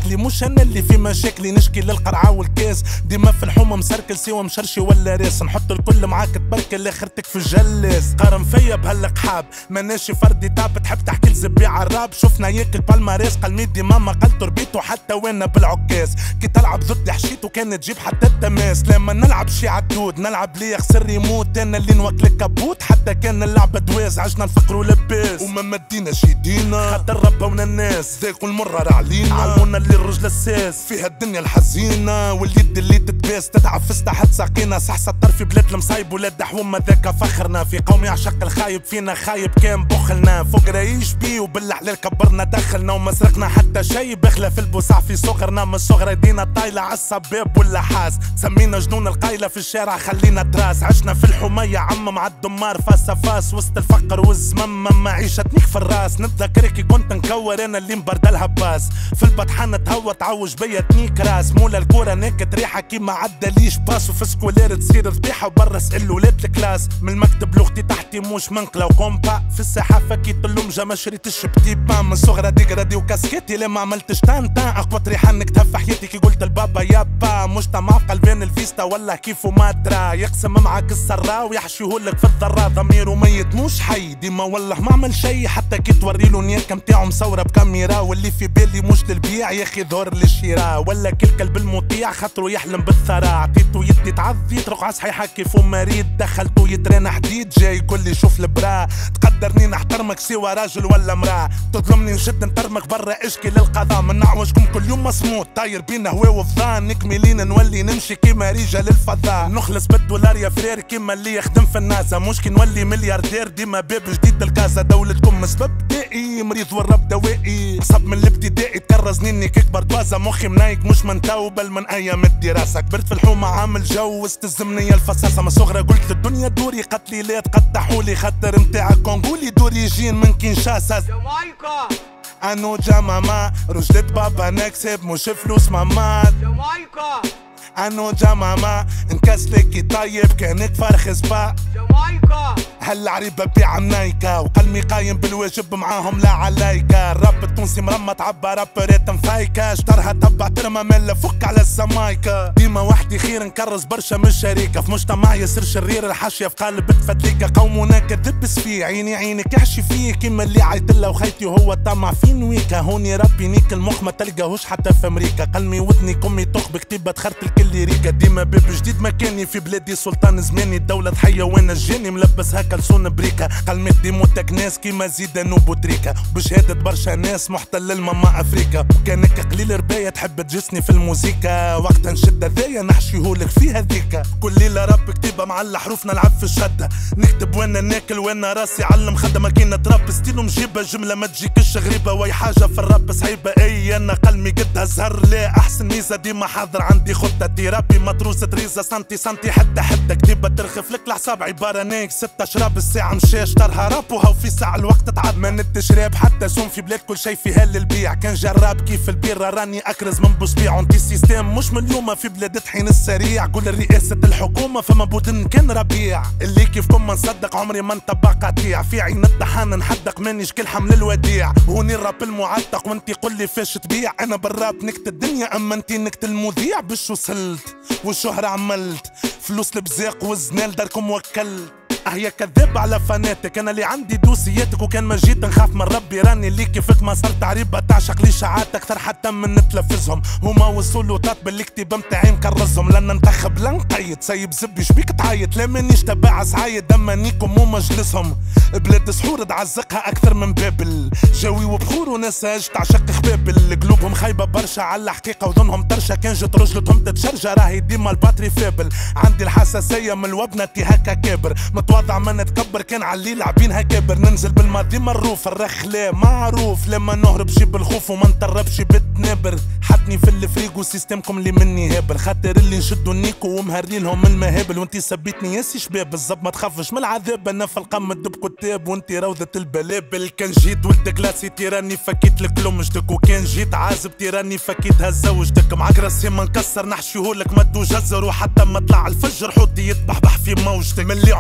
مشاكلي، مش انا اللي في مشاكلي. نشكي للقرعه والكاس ديما في الحومه مسركل سوا مشرشي ولا راس. نحط الكل معاك تبركل اخرتك في الجلاس. قارن فيا بهالقحاب ماناشي فردي تاب، تحب تحكي لزبي عالراب. شفنا ياكل بالماريس قلميدي ماما قال تربيته حتى وانا بالعكاز. كي تلعب ضدي حشيت وكانت تجيب حتى التماس. لما نلعب شي عدود نلعب لي يخسر يموت، انا اللي نوكلك كبوت حتى كان اللعبه دواز. عشنا الفقر ولباس وما مديناش يدينا، خاطر ربونا الناس ذاقوا المرة علينا. علمونا اللي الرجل الساس فيها الدنيا الحزينه، واليد اللي تتباس تتعفس تحت ساقينا. صحصة طرفي بلاد المصايب ولاد حومه ذاك فخرنا. في قوم يعشق الخايب فينا خايب كان بخلنا. فوق رايش بيه وبالحلال كبرنا دخلنا، وما سرقنا حتى شي بخلة في البوسع في صغرنا. من الصغر دينا طايله عالسباب ولا حاس. سمينا جنون القايله في الشارع خلينا تراس. عشنا في الحميه عم مع الدمار فاس فاس، وسط الفقر والزمم معيشة تنيك في الراس. نتذكر كي كنت نكور انا اللي مبرد الهباس. في البطحانه تهوى تعوج بيا تنيك راس. مولا الكوره ناكت ريحه كي ما عداليش باس. وفي سكولير تصير ذبيحه وبرا اسال ولاد الكلاس. من المكتب لوختي تحتي موش منقله وكومبا. في الساحه فكيت اللمجه ما شريتش بتي بان. من صغرى ديكرادي وكاسكيتي لا ما عملتش تان تان. اقوى ريحه نكتب في حياتي كي قلت البابا يابا. مجتمع في قلبين الفيستا ولا كيفو ما درا. يقسم معاك السرا ويحشيهولك في الضرا. ضميره ميت مش حي ديما والله ما عمل شي. حتى كي توريلو نياكم تاعو مصوره بكاميرا. واللي في بالي مش للبيع يا اخي ظهر للشراء. ولا كل كلب المطيع خاطرو يحلم بالثراء. عطيتو يدي تعذي ترقع صحيحه كيفو مريض. دخلتو يترينا حديد جاي كل يشوف البرا. تقدرني نحترمك سوا راجل ولا مراه. تظلمني نشد نترمك برا اشكي للقضاء. من نعوجكم كل يوم مصمود طاير بينا هوا وفضان. نكملين نولي نمشي كيما رجال الفضاء. نخلص بالدولار يا فرير كيما اللي يخدم في النازا. مش كي نولي ملياردير ديما باب جديد الكازا. دولتكم سبب دائي مريض والرب دوائي. صب من الابتدائي تكرزني اني كبر بازا. مخي منايك مش من تو بل من ايام الدراسه. كبرت في الحومه عامل جو واستلزمني الفصاصه. من صغرى قلت للدنيا دوري قتلي لا تقطحولي. خاطر متاعك كونغولي دوري جين من كينشاسا. جامايكا انو جاماما رجلة بابا نكسب مش فلوس ماما. جامايكا انو جاماما نكسلكي طيب كانك فرخ سبا. جامايكا هالعريبة بيع منايكا. وقلبي قايم بالواجب معاهم لا عليكا. الراب التونسي مرمى تعبى رابرات مفايكا. اشترها تبع ترمى ملا فك على السمايكا. ديما وحدي خير نكرز برشا من الشريكة. في مجتمع ياسر شرير الحاشية في قالب تفتليكا. قومنا كذب فيه عيني عينك يحشي فيه. كيما اللي عيطله وخيتي وهو طمع في نويكا. هوني ربي نيك المخ ما تلقاهوش حتى في امريكا. قلمي ودني كمي طخ بكتيبة تخرت الكل ريكا. ديما باب جديد مكاني في بلادي سلطان زماني. الدولة ضحية وانا الجاني ملبس هكا كلسون بريكا. قلمت ديموتك ناس كيما زيدان وبوتريكا. بشهادة برشا ناس محتل الماما افريكا. وكانك قليل رباية تحب تجسني في الموسيقى. وقتها نشد هذايا نحشيهولك في هذيكا. كل ليلة رب كتيبة مع الحروف نلعب في الشدة. نكتب وانا ناكل وانا راسي علم خدمة. كينا تراب ستيلو مجيبة جملة ما تجيكش غريبة. وي حاجة في الراب صعيبة اي انا قلمي قدها زهر. لا احسن ميزة ديما حاضر عندي خطتي. ربي متروسة ريزة سنتي سنتي حتى حتى كتيبة ترخف لك الحساب عبارة نيك ستة شراب الساعة مشي اشترها راب. وهو في ساعة الوقت تعب ما نتشراب حتى سوم في بلاد كل شي فيها للبيع. كان جراب كيف البيرة راني اكرز من بوسبيع. انتي سيستيم مش من اليوم في بلاد طحين السريع. قول الرئاسة الحكومة فما بودن كان ربيع. اللي كيفكم ما نصدق عمري ما نطبق قطيع. في عين الطحان نحدق مانيش كل حمل الوديع. هوني الراب المعتق وانتي قول لي فاش تبيع. انا بالراب نكت الدنيا اما انتي نكت المذيع. باش وصلت والشهرة عملت فلوس البزاق والزنال داركم وكلت. هي كذاب على فناتك. انا اللي عندي دوسياتك وكان ما جيت نخاف من ربي. راني اللي كيفك ما صرت عريبة تعشق لي شعات اكثر حتى من نتلفزهم. هما وصلوا طاط بالكتيبة متاعي مكرزهم. لان ننتخب لا نقيد سايب زبي شبيك تعيط. لا مانيش تبع سعايد اما نيكم ومجلسهم. بلاد سحور تعزقها اكثر من بابل. جوي وبخور وناس اج تعشق خبابل. قلوبهم خايبة برشا على الحقيقة وظنهم ترشا. كان جت رجلتهم تتشرجة راهي ديما الباتري فابل. عندي الحساسية من الوبنتي هكا كابر. وضع ما نتكبر كان علي لاعبينها كبر. ننزل بالماضي مروف الرخ لا معروف. لما نهرب شي بالخوف وما نطربش بالتنابر. حطني في الفريق وسيستمكم اللي مني هابل. خاطر اللي نشدو نيكو ومهريلهم المهابل. وانتي سبيتني ياسي شباب بالزب ما تخافش من العذاب. انا في القم الدب كتاب وانتي روضة البلابل. كان جيت ولد كلاسي تيراني فكيت لك لمجتك. وكان جيت عازب تيراني فكيتها زوجتك. معاك راسي ما نكسر نحشيهولك مدو جزر. وحتى ما طلع الفجر حوتي يتبحبح في موجتك. من اللي عمري عجب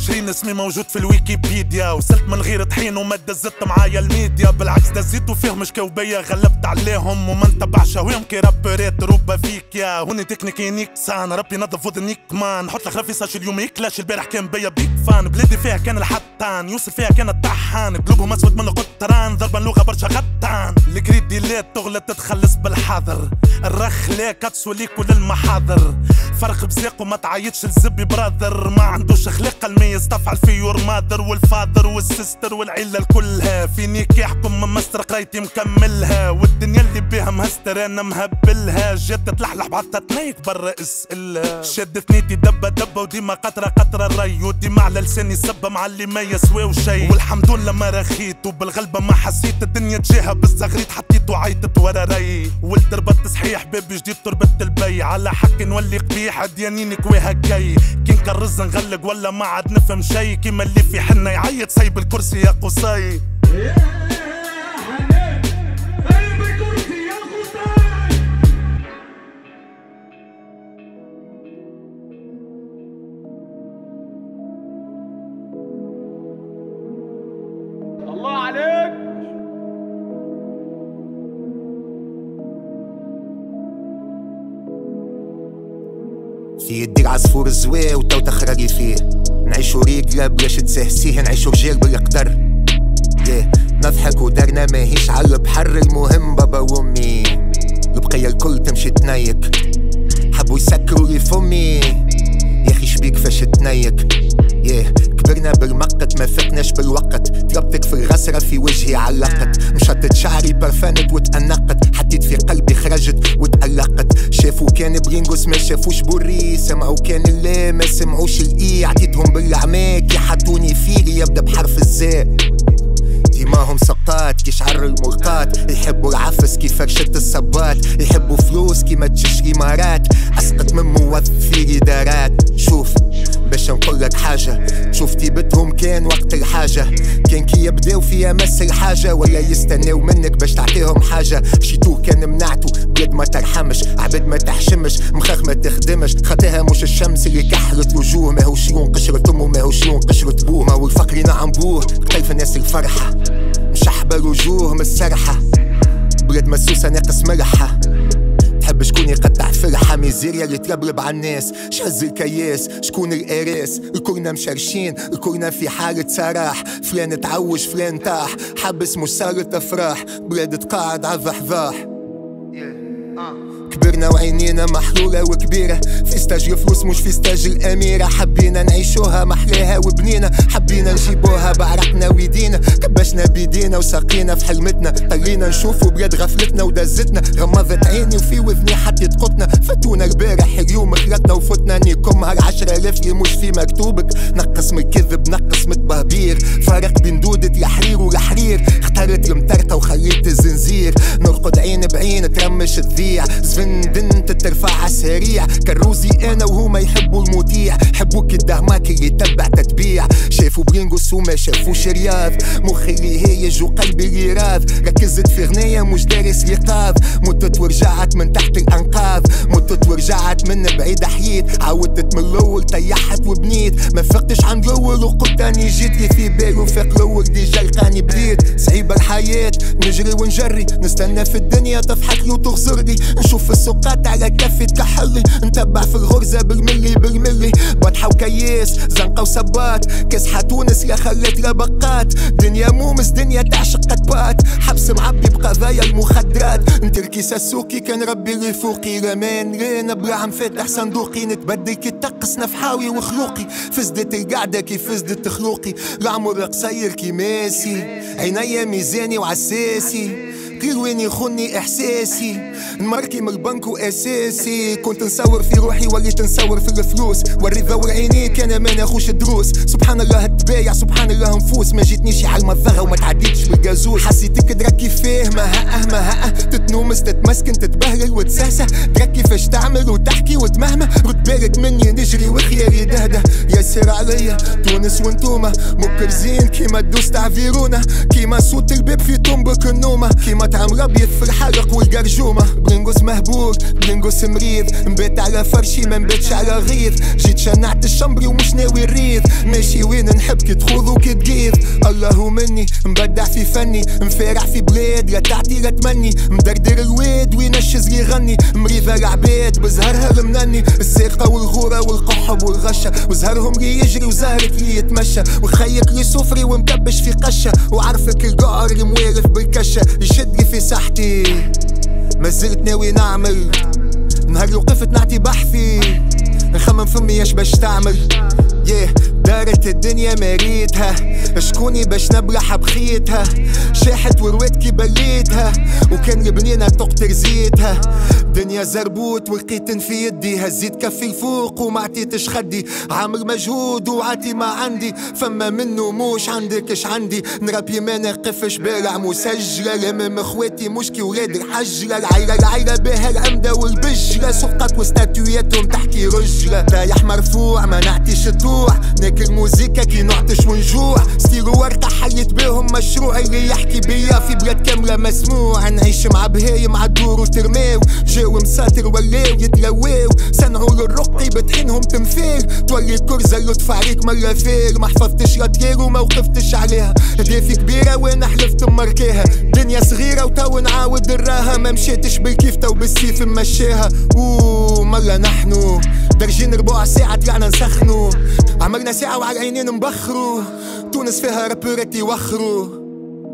وعشرين اسمي موجود في الويكيبيديا، وصلت من غير طحين وما دزت معايا الميديا، بالعكس دزيت وفيهم مش كوبية غلبت عليهم وما نتبعش هواهم كي رابريت روبا فيك يا هوني تكنيكي نيكسان ربي نظف ودنيك مان نحط لك رفيساش اليوم يكلاش البارح كان بيا بيك فان بلادي فيها كان الحتان يوسف فيها كان الطحان قلوبهم اسود من القطران ضربا لغة برشا غتان الكريديلات تغلط تتخلص بالحذر الرخ ليك تسوليك كل المحاضر فرق بزاق وما تعيطش الزبي برادر ما عندوش خلق المية يستفعل في يور مادر والفادر والسيستر والعيلة الكلها فينيك يحكم من مستر قرايتي مكملها والدنيا اللي بيها مهستر انا مهبلها جات تلحلح بعدها تنيك برا اسئلها شدت نيتي دبة دبة وديما قطرة قطرة الري وديما على لساني سبة مع اللي ما يسوي شي والحمد لله ما رخيت وبالغلبة ما حسيت الدنيا تجيها بالزغريت حطيت وعيطت ورا ري ولد ربط صحيح بيبي جديد تربت البي على حق نولي قبيح ديانيني كويها كي كي نكرز نغلق ولا ما عاد نفهم شي كيما اللي في حنا يعيط سايب الكرسي يا قصي الله عليك في يدي العصفور الزوي وتو تخرجي فيه نعيشو ريقلة بلاش تسهسيه نعيشو رجال بالقدر yeah. نضحك ودارنا ماهيش على البحر المهم بابا وامي البقية الكل تمشي تنيك حبوا يسكروا لي فمي ياخي شبيك فاش تنيك yeah. كبرنا بالمقت ما فقناش بالوقت تربتك في الغسرة في وجهي علقت مشطت شعري برفانت وتأنقت حطيت في قلبي خرجت وتألقت شافوا كان برينغوس ما شافوش بوري سمعوا كان اللي ما سمعوش الاي عطيتهم بالعماك يحطوني فيه يبدا بحرف الزاء ديماهم سقطات كي شعر الملقات يحبوا العفس كي فرشة الصبات يحبوا فلوس كي ما تشري مرات اسقط من موظف في ادارات شوف باش نقولك حاجة تشوف تيبتهم كان وقت الحاجة كان كي يبداو فيها مس الحاجة ولا يستناو منك باش تعطيهم حاجة شيتوه كان منعتو بلاد ما ترحمش عباد ما تحشمش مخاخ ما تخدمش خاطيها مش الشمس اللي كحلت وجوه ماهوش لون قشرة امه ماهوش لون قشرة بوه ماهو الفقر نعم بوه قتل في الناس الفرحة مشحبة الوجوه من السرحة بلاد مسوسة ناقص ملحة تحب شكون يقطع فرحة ميزيريا اللي تربرب على الناس شهز الكياس شكون الاريس الكلنا مشرشين الكلنا في حالة سراح فلان تعوج فلان طاح حبس مش صارت افراح بلاد تقاعد عالضحضاح كبرنا وعينينا محلولة وكبيرة في ستاج الفلوس مش في ستاج الأميرة حبينا نعيشوها محلاها وبنينا حبينا نجيبوها بعرقنا ويدينا كبشنا بيدينا وساقينا في حلمتنا طلينا نشوفوا بلاد غفلتنا ودزتنا غمضت عيني وفي وذني حطيت قطنا فتونا البارح اليوم خلطنا وفتنا نيكم هالعشرة آلاف اللي مش في مكتوبك نقص من الكذب نقص من التبهبير فرق بين دودة الحرير والحرير اخترت المطرطة وخليت الزنزير نرقد عين بعين ترمش الذيع زفندنت ترفع عالسريع كروزي انا وهما يحبوا المطيع حبوك الدهماك اللي تبع تتبيع شافوا برينغوس وما شافوش رياض مخي اللي هيج وقلبي اللي راض ركزت في غنية مش دارس ايقاظ متت ورجعت من تحت الانقاض متت ورجعت من بعيد حييت عودت من الاول طيحت وبنيت ما فقتش عن الاول وقلت اني جيت لي في بالي وفاق الاول ديجا لقاني بديت صعيبة الحياة نجري ونجري نستنى في الدنيا تضحك لي وتغزرني نشوف السوقات على كفي تكحلي نتبع في الغرزة بالملي بالملي بطحة وكياس زنقة وصبات كاسحة تونس يا خلت لبقات دنيا مومس دنيا تعشق قطبات حبس معبي بقضايا المخدرات نتركي ساسوكي كان ربي اللي فوقي رمان رينا بلا عم فاتح صندوقي نتبدل كي تقص نفحاوي وخلوقي فزدت القعدة كي فزدت خلوقي العمر قصير كي ماسي عينيا ميزاني وعساسي كل وين يخوني احساسي نمركي من البنك واساسي كنت نصور في روحي وليت نصور في الفلوس وري ذور عينيك انا ما ناخوش دروس سبحان الله التبايع سبحان الله نفوس ما جيتنيش على المضغه وما تعديتش بالجازوس حسيتك تركي فيه ما هأه ما هأه تتنومس تتمسكن تتبهرل وتسهسه تركي فاش تعمل وتحكي وتمهمه رد بالك مني نجري وخياري دهده ياسر عليا تونس وانتوما مكرزين كيما تدوس تعفيرونا كيما صوت الباب في طنبك النومه كيما مطعم ربيض في الحلق والقرجومة. برنقص مهبور برنقص مريض، نبات على فرشي ما نباتش على غيظ. جيت شنعت الشمبري ومش ناوي الريض، ماشي وين نحب كي تخوض وكي تقيض. الله مني مبدع في فني، مفارع في بلاد لا تعطي لا تمني. مدردر الواد وينشز يغني، مريضة العباد بزهرها المنني. السرقة والغورة والقحب والغشة، وزهرهم لي يجري وزهرك لي يتمشى. وخيك لي صفري ومكبش في قشة، وعرفك القعر اللي موالف بالكشة. يشدلي في ساحتي ما زلت ناوي نعمل، نهار اللي وقفت نعطي بحثي نخمم فمي اش باش تعمل. يه دارت الدنيا مريتها، شكوني باش نبلح بخيتها. شاحت وروات كي بليتها، وكان البنينة تقطر زيتها. دنيا زربوت ولقيت في يدي، هزيت كفي الفوق وما عطيتش خدي. عامل مجهود وعاتي ما عندي، فما منه موش عندك اش عندي. نربي ما نقفش بارع مسجلة، لمم اخواتي مشكي ولاد الحجرة. العيلة العيلة بها العمدة والبجرة، سقط وستاتوياتهم تحكي رجلة. طايح مرفوع ما نعطيش الطوع، ناكل موزيكا كي نعطش ونجوع. ستيرو ورقة حليت بيهم مشروع، اللي يحكي بيا في بلاد كاملة مسموع. نعيش مع بهايم عالدور وترماو، جاو مساتر ولاو يتلواو. صنعوا للرقي بطحينهم تمثيل، تولي كرزة اللطف عليك مرة فير. ما حفظتش لاتير وما وقفتش عليها، هدافي كبيرة وانا حلفت ماركاها. دنيا صغيرة وتو نعاود نراها، ما مشيتش بالكيف تو بالسيف مشاها. اوه مرة نحنو درجين ربع ساعة طلعنا نسخنو، عمرنا ساعة وعلى العينين مبخرو. تونس فيها رابورات يوخرو.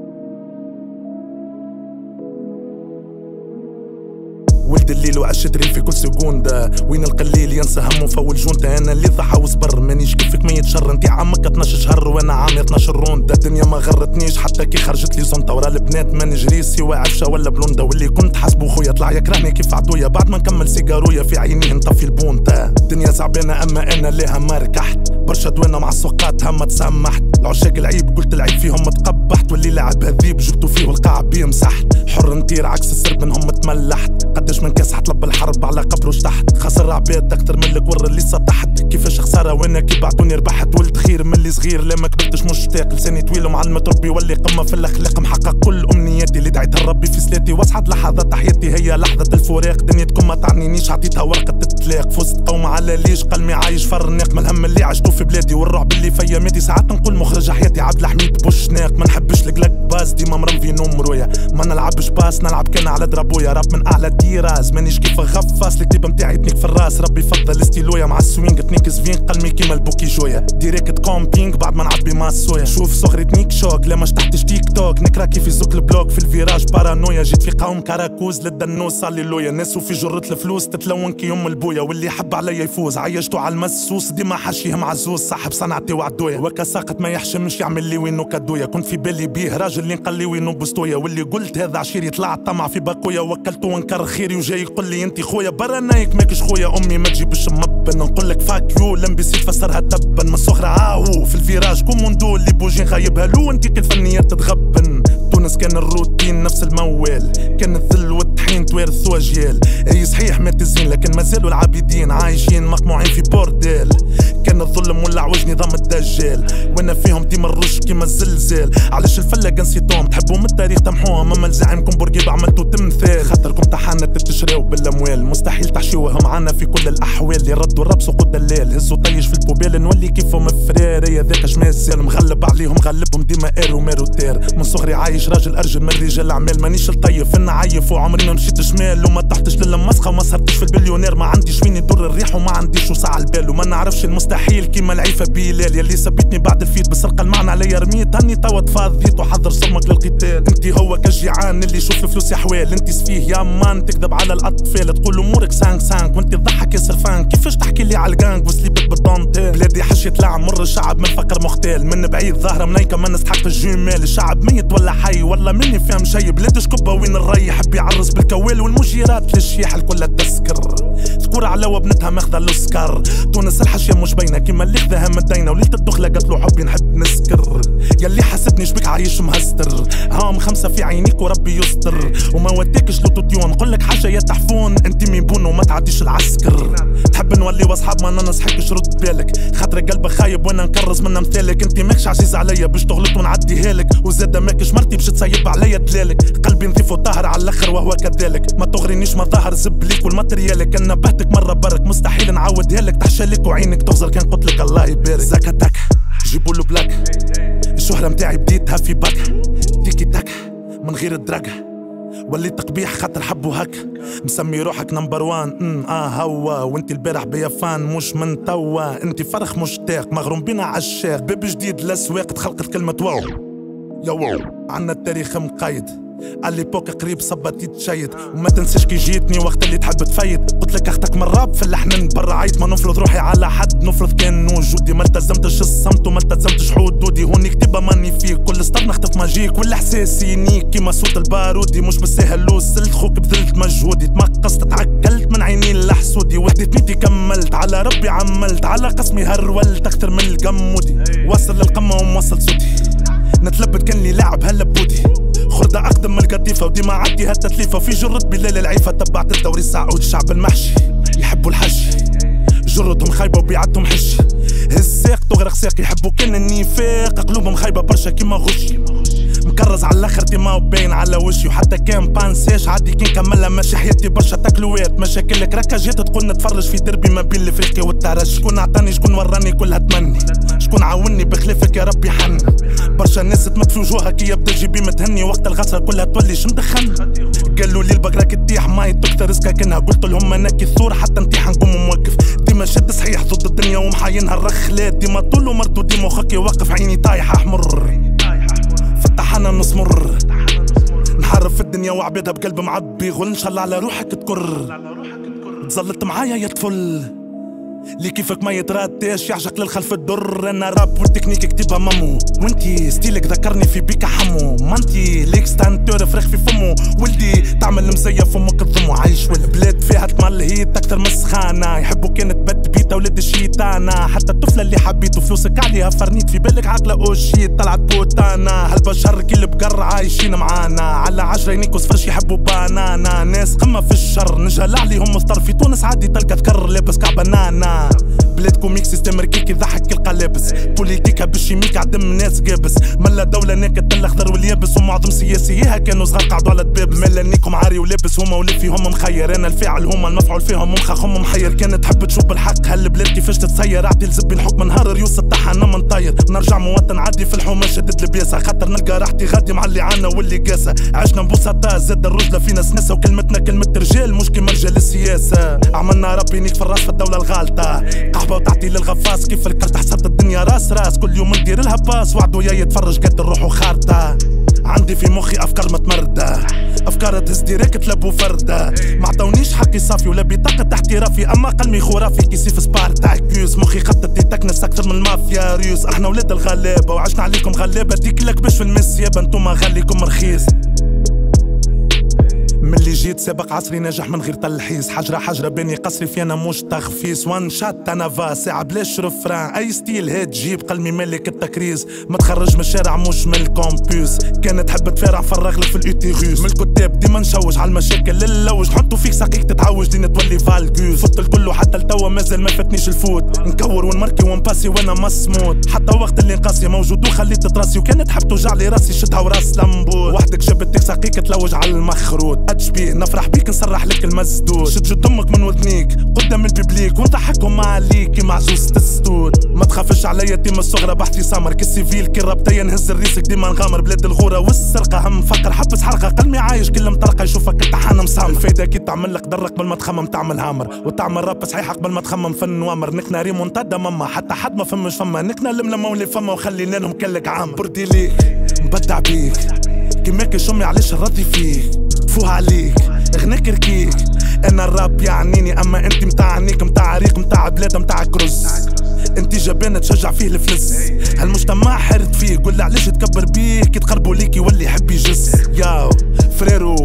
ولد الليل وعشت ريل في كل سكوندة، وين القليل ينسى همه فول جونتا. انا اللي ضحى وصبر مانيش كيفك ميت شر. انتي عمك اتناش شهر وانا عامي اتناش روندا. الدنيا ما غرتنيش حتى كي خرجت لي زونتا. ورا البنات ما نجري سوا عفشه ولا بلوندا. واللي كنت حاسبو خويا طلع يكرهني كيف عدويا. بعد ما نكمل سيجارويا في عينيه نطفي البونتا. الدنيا صعبانه اما انا ليها ما ركحت، برشا دوينه مع السوقات هما تسمحت. العشاق العيب قلت العيب فيهم تقبحت، واللي لعب هذيب جبتو فيه والقاع بيه مسحت. حر نطير عكس السرب منهم تملحت، قداش من كاس حطلب الحرب على قبروش تحت. خسر عباد اكتر من الكور اللي سطحت، كيفاش خساره وانا كي بعدوني ربحت. ولد خير من اللي صغير لا ما كبرتش مشتاق، لساني طويل ومعلمة ربي واللي قمه في الاخلاق. محقق كل امنياتي اللي دعيتها لربي في سلاتي. واسعد لحظات حياتي هي لحظه الفراق، دنيتكم ما تعنينيش عطيتها ورقه التلاق. فزت قوم على ليش قلمي عايش فرناق، من الهم اللي عشتو في بلادي والرعب اللي فيا ماتي. ساعات نقول مخرج حياتي عبد الحميد بوشناق. ما نحبش القلق باس ديما مرمفي نمرويا، ما نلعبش باس نلعب كان على درابويا. راب من اعلى ديراز مانيش كيف غفاس، الكتيبه متاعي تنيك في الراس. ربي يفضل استيلويا مع السوينغ تنيك زفين قلمي كيما البوكي جويا. ديريكت كومبينغ بعد ما نعبي مع الصويا. شوف صغري تنيك شوك لا ما شطحتش تيك توك. نكرا كيف يزوك البلوك في الفيراج بارانويا. جيت في قوم كراكوز للدنوس صالي لويا. ناس وفي جرة الفلوس تتلون كي يم البويا، واللي حب عليا يفوز. عيشتو على المسوس ديما حاشيهم عزوز، صاحب صنعتي وعدويا. وكا ساقط ما يحشمش يعمل لي وينو كدويا. كنت في بالي بيه راجل اللي نقلي وينو بستويا، واللي قلت هذا عشيري طلع طمع في باكويا. وكلتو ونكر خيري وجاي يقول لي انت خويا برا نايك ماكش خويا. امي ما تجيبش مبن نقول لك فاك يو لم بيسيت فسرها تبا. من الصخرة عاو في الفيراج كوموندو اللي بوجين خايبها لو. انت كل فنيات تتغبن. تونس كان الروتين نفس الموال، كان الذل والطحين توارثوا اجيال. اي صحيح مات الزين لكن مازالوا العابدين عايشين مقموعين في بورديل. كان الظلم ولع وجني ضم الدجال، وانا فيهم ديما الرش كيما الزلزال. علاش الفلة نسيتوهم تحبوا من التاريخ تمحوهم، اما لزعيمكم بورقيبة عملتوا تمثال. خاطركم تحنت تشراو بالاموال، مستحيل تحشيوها معانا في كل الاحوال. يردوا الرب سوق الدلال، هزوا طيش في البوبيل نولي كيفهم فراري. هذاك اش مازال مغلب عليهم غلبهم ديما ايرو ميرو تير. من صغري عايش راجل ارجل من رجال اعمال، مانيش الطيف انا عيف وعمري ما مشيت شمال. وما تحتش للمسخه وما سهرتش في البليونير. ما عنديش وين يدور الريح وما عنديش وسع البال، وما نعرفش المستحيل كيما العيفه بيلال. يلي سبيتني بعد الفيت بسرقه المعنى عليا رميت. هني توا تفاضيت وحضر صرمك للقتال. انت هو كالجيعان اللي يشوف الفلوس يحوال. انت سفيه يا مان تكذب على الاطفال، تقول امورك سانك سانك وانت تضحك ياسر فان. كيفاش تحكي لي على الجانج وسليبك بالدونتيل؟ بلادي حشيت لعب مر الشعب من فقر مختال. من بعيد ظاهره منيكه ما نستحق الجمال. الشعب ميت ولا حي ولا مني فاهم شي. بلاد شكبه وين الري يحب يعرس بالكوال، والمجيرات للشيح الكل تسكر. ذكور على وبنتها ماخذه الاسكر. تونس الحشيه مش باينه كيما اللي خذاها مدينه. وليله الدخله قالت له حبي نحب نسكر. ياللي حسبني شبيك عايش مهستر. هام خمسه في في عينيك وربي يستر وما وديكش لوتوتيون. نقولك حاجه يا تحفون انت ميبون وما تعديش العسكر. تحب نولي واصحاب ما ننصحكش رد بالك خاطر قلبك خايب وانا نكرز من امثالك. انت ماكش عزيز عليا باش تغلط ونعديها لك وزاده ماكش مرتي باش تسيب عليا دلالك. قلبي نظيف وطاهر على الاخر وهو كذلك ما تغرينيش مظاهر زب ليك والماتريالك. انا نبهتك مره برك مستحيل نعاودها لك تحشى لك وعينك تغزر كان قلت لك الله يبارك. زكاتك جيبولو بلاك الشهرة متاعي بديتها في باك تيكي تاك من غير الدراكة وليت قبيح خاطر حبو هك مسمي روحك نمبر وان ام اه هوا وانت البارح بيافان مش من توا. انت فرخ مشتاق مغروم بينا عشاق باب جديد للسواق تخلقت كلمة واو يا واو. عنا التاريخ مقايد على بوك قريب صبتي تشيد وما تنساش كي جيتني وقت اللي تحب تفيد. قلت لك اختك من الراب في اللحن برا عيط ما نفرض روحي على حد نفرض كان وجودي ما التزمتش الصمت وما التزمتش حدودي. هوني كتيبه ماني فيك كل سطر نخطف ماجيك والاحساس ينيك كيما صوت البارودي مش بالسهل وصلت خوك بذلت مجهودي تمقصت تعكلت من عيني لحسودي وحديت نيتي كملت على ربي عملت على قسمي هرولت اكثر من القمودي وصل للقمه وموصل صوتي نتلبت كان لي لاعب هلا بودي خردة أقدم من القطيفة وديما عدي هالتتليفة في جرة بلال العيفة تبعت الدوري السعودي. الشعب المحشي يحبوا الحشي جرتهم خايبة وبيعتهم حشي الساق تغرق ساق يحبوا كان النفاق قلوبهم خايبة برشا كيما غشي مكرز على الاخر ديما وباين على وشي وحتى كان بانساش عادي كي نكملها ماشي حياتي برشا تكلوات مشاكلك ركا جيت تقول نتفرج في دربي ما بين الافريقيا والترج. شكون عطاني شكون وراني كلها تمني شكون عاوني بخلافك يا ربي حن برشا ناس تمت في وجوهها كي يبدا جيبي متهني وقت الغسرة كلها تولي شمدخن. قالوا لي البقرة كي تطيح ماي تكثر رزقها كانها قلت لهم انا كي الثور حتى نطيح نقوم موقف ديما شد صحيح ضد الدنيا ومحاينها الرخلات ديما طول ومردود ديما مخك يوقف عيني طايحة احمر فتح انا نصمر نحارب في الدنيا وعبيدها بقلب معبي غل ان شاء الله على روحك تكر تزلت معايا يا طفل لي كيفك ما يتراتاش يعشق للخلف الدر. انا راب والتكنيك كتبها مامو وانتي ستيلك ذكرني في بيكا حمو مانتي ليك ستانتور فريخ في فمو ولدي تعمل مزيف وامك تضمو عايش والبلاد فيها تملهيت اكتر من السخانه يحبوا كانت بت بيتا ولد الشيطانه حتى الطفله اللي حبيته فلوسك عليها فرنيت في بالك عقله اوشيت طلعت بوتانا هالبشر كي البقر عايشين معانا على عشرة ينيكو صفرش يحبوا بانانا ناس قمه في الشر نجهل عليهم مفطر في تونس عادي تلقى تكرر لابس كعب بنانا بلادكم ميك سيستم ركيك يضحك القلابس بوليتيكا بالشيميك عدم ناس قابس ملا دولة ناكت الاخضر واليابس ومعظم سياسيها كانوا صغار قعدوا على الدبابس ملا نيكم عاري ولابس هما ولفيهم مخير انا الفاعل هما المفعول فيهم مخاخهم محير. كانت تحب تشوف بالحق هالبلاد كيفاش تتسير عدي لزبي الحكم نهار ريوس تاعها انا منطير نرجع مواطن عادي في الحومه شدد البياسه خاطر نلقى راحتي غادي مع اللي عنا واللي قاسه عشنا ببساطه زاد الرجله فينا سناسه وكلمتنا كلمه رجال مش كيما رجال السياسه عملنا ربي نيك في الراس في الدوله الغالطه قحبه وتعطي للغفاص كيف الكرت حسبت الدنيا راس راس كل يوم ندير لها باس وعدو يا يتفرج قد الروح وخارطه عندي في مخي افكار متمرده افكار تهز ديريكت لابو فرده ما عطونيش حقي صافي ولا بطاقه احترافي اما قلبي خرافي كي سيف سبارتا كيوز مخي خطط يتكنس اكثر من المافيا ريوس احنا ولاد الغلابه وعشنا عليكم غلابه ديك لك باش في المس يابا انتوما غاليكم رخيص. من اللي جيت سابق عصري ناجح من غير تلحيس حجرة حجرة بيني قصري في انا مش تخفيس وان شات انا فا ساعة بلاش رفران اي ستيل هات جيب قلمي مالك التكريس متخرج من الشارع مش من الكومبيوس كانت تحب تفارع فرغ لك في الاوتيغوس من الكتاب ديما نشوش على المشاكل للوج نحطو فيك ساقيك تتعوج دين تولي فالكوس فت الكل حتى التوا مازال ما فاتنيش الفوت نكور ونمركي ونباسي وانا مصمود حتى وقت اللي نقاسي موجود وخليت تراسي وكانت تحب توجع لي راسي شدها وراس لمبود وحدك جبتك ساقيك تلوج على المخروط بيه نفرح بيك نصرح لك المسدود شد جد امك من وذنيك قدام الببليك ونضحكهم عليك كي معزوز تسدود ما تخافش عليا تيم الصغرى بحثي سمر كالسيفيل كي الربطيه نهز الريسك ديما نغامر بلاد الغوره والسرقه هم فكر حبس حرقه قلمي عايش كل مطرقه يشوفك الطحان مسامر الفايده كي تعمل لك درك قبل ما تخمم تعمل هامر وتعمل راب صحيح قبل ما تخمم فن نوامر نكنا ريمونتادا ماما حتى حد ما فمش فما نكنا لملمه واللي فما وخلينا لهم كلك عام بردي ليك مبدع بيك كيماك شمي علاش راضي فيك فوها عليك اغنيك ركيك انا الراب يعنيني اما انت متاع عينيك متاع ريق متاع بلاد متاع كرز انت جبان تشجع فيه الفلس هالمجتمع حرد فيه قول علاش تكبر بيه كي تقربوا ليك يولي يحب يجس ياو فريرو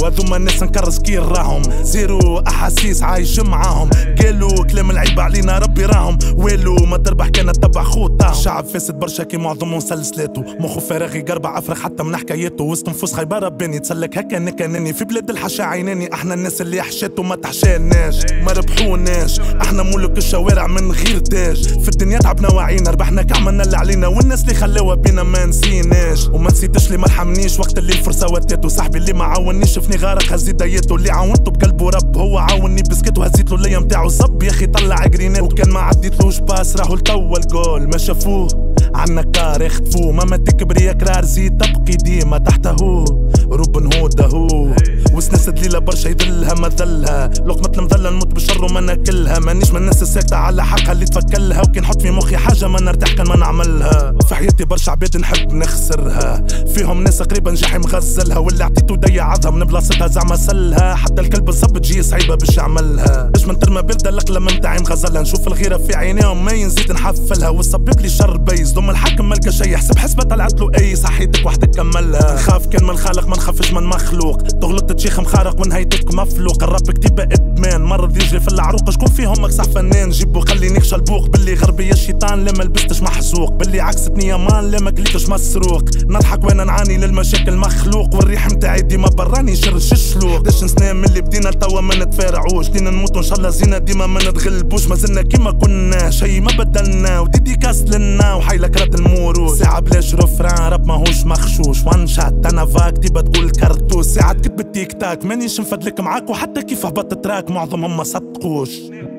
هذوما الناس نكرس كي راهم زيرو احاسيس عايش معاهم قالوا كلام العيب علينا ربي راهم ويلو ما تربح كانت تبع خوطه شعب فاسد برشا كي معظمهم مسلسلاته مخو فراغي قربع افرغ حتى من حكايته وسط نفوس خيبه رباني تسلك هكا نكنني في بلاد الحشا عيناني احنا الناس اللي حشات وما تحشاناش ما ربحوناش احنا ملوك الشوارع من غير تاج في الدنيا تعبنا وعينا ربحنا كعملنا اللي علينا والناس اللي خلاوها بينا ما نسيناش وما نسيتش اللي ما رحمنيش وقت اللي الفرصه وتاتو صاحبي اللي ما عاونيش شفني غارق هزيت ديته اللي عاونته بقلبه رب هو عاوني بسكت وهزيت له الايام تاعو صب يا اخي طلع قرينات وكان ما عديتلوش باس راهو لتوا الجول ما شافوه عنا كار يخطفوه ماما تكبري يا كرار زيد تبقي ديما تحته روبن هود هو وسناس دليلة برشا يذلها ما ذلها لقمة المذلة نموت بالشر وما ناكلها مانيش من الناس الساكتة على حقها اللي تفكلها وكي نحط في مخي حاجة ما نرتاح كان ما نعملها في حياتي برشا عباد نحب نخسرها فيهم ناس قريبة نجاحي مغزلها واللي عطيتو ضيع عظها من بلاصتها زعما سلها حتى الكلب الصب تجي صعيبة باش يعملها باش من ترمى بلدة القلم نتاعي مغزلها نشوف الغيرة في عينيهم ما ينزيد نحفلها والصبيب لي شر بيز ضم الحاكم ملقى شي حسب حسبة طلعت له اي صحيتك وحدك كملها نخاف كان من الخالق ما نخافش من مخلوق تغلط تشيخ مخارق ونهايتك مفلوق الرب كتيبة ادمان مرض يجري في العروق شكون فيهم مكسح فنان جيبو خليني نخشى البوق باللي غربي الشيطان لا ما لبستش محسوق باللي عكستني يامان لا ما كليتش مسروق نضحك وانا نعاني للمشاكل مخلوق والريح متاعي ديما براني شرش الشلوق داش سنين من اللي بدينا توا ما نتفارعوش لينا نموتو ان شاء الله زينا ديما ما نتغلبوش ما زلنا كيما كنا شي ما بدلنا وديديكاس لنا وحيلك رد الموروث ساعة بلاش رفران راب ماهوش مخشوش وان شات انا فاك ديما تقول كرتوس ساعة كتب التيك تاك مانيش نفدلك معاك وحتى كيف هبط تراك معظمهم ما صدقوش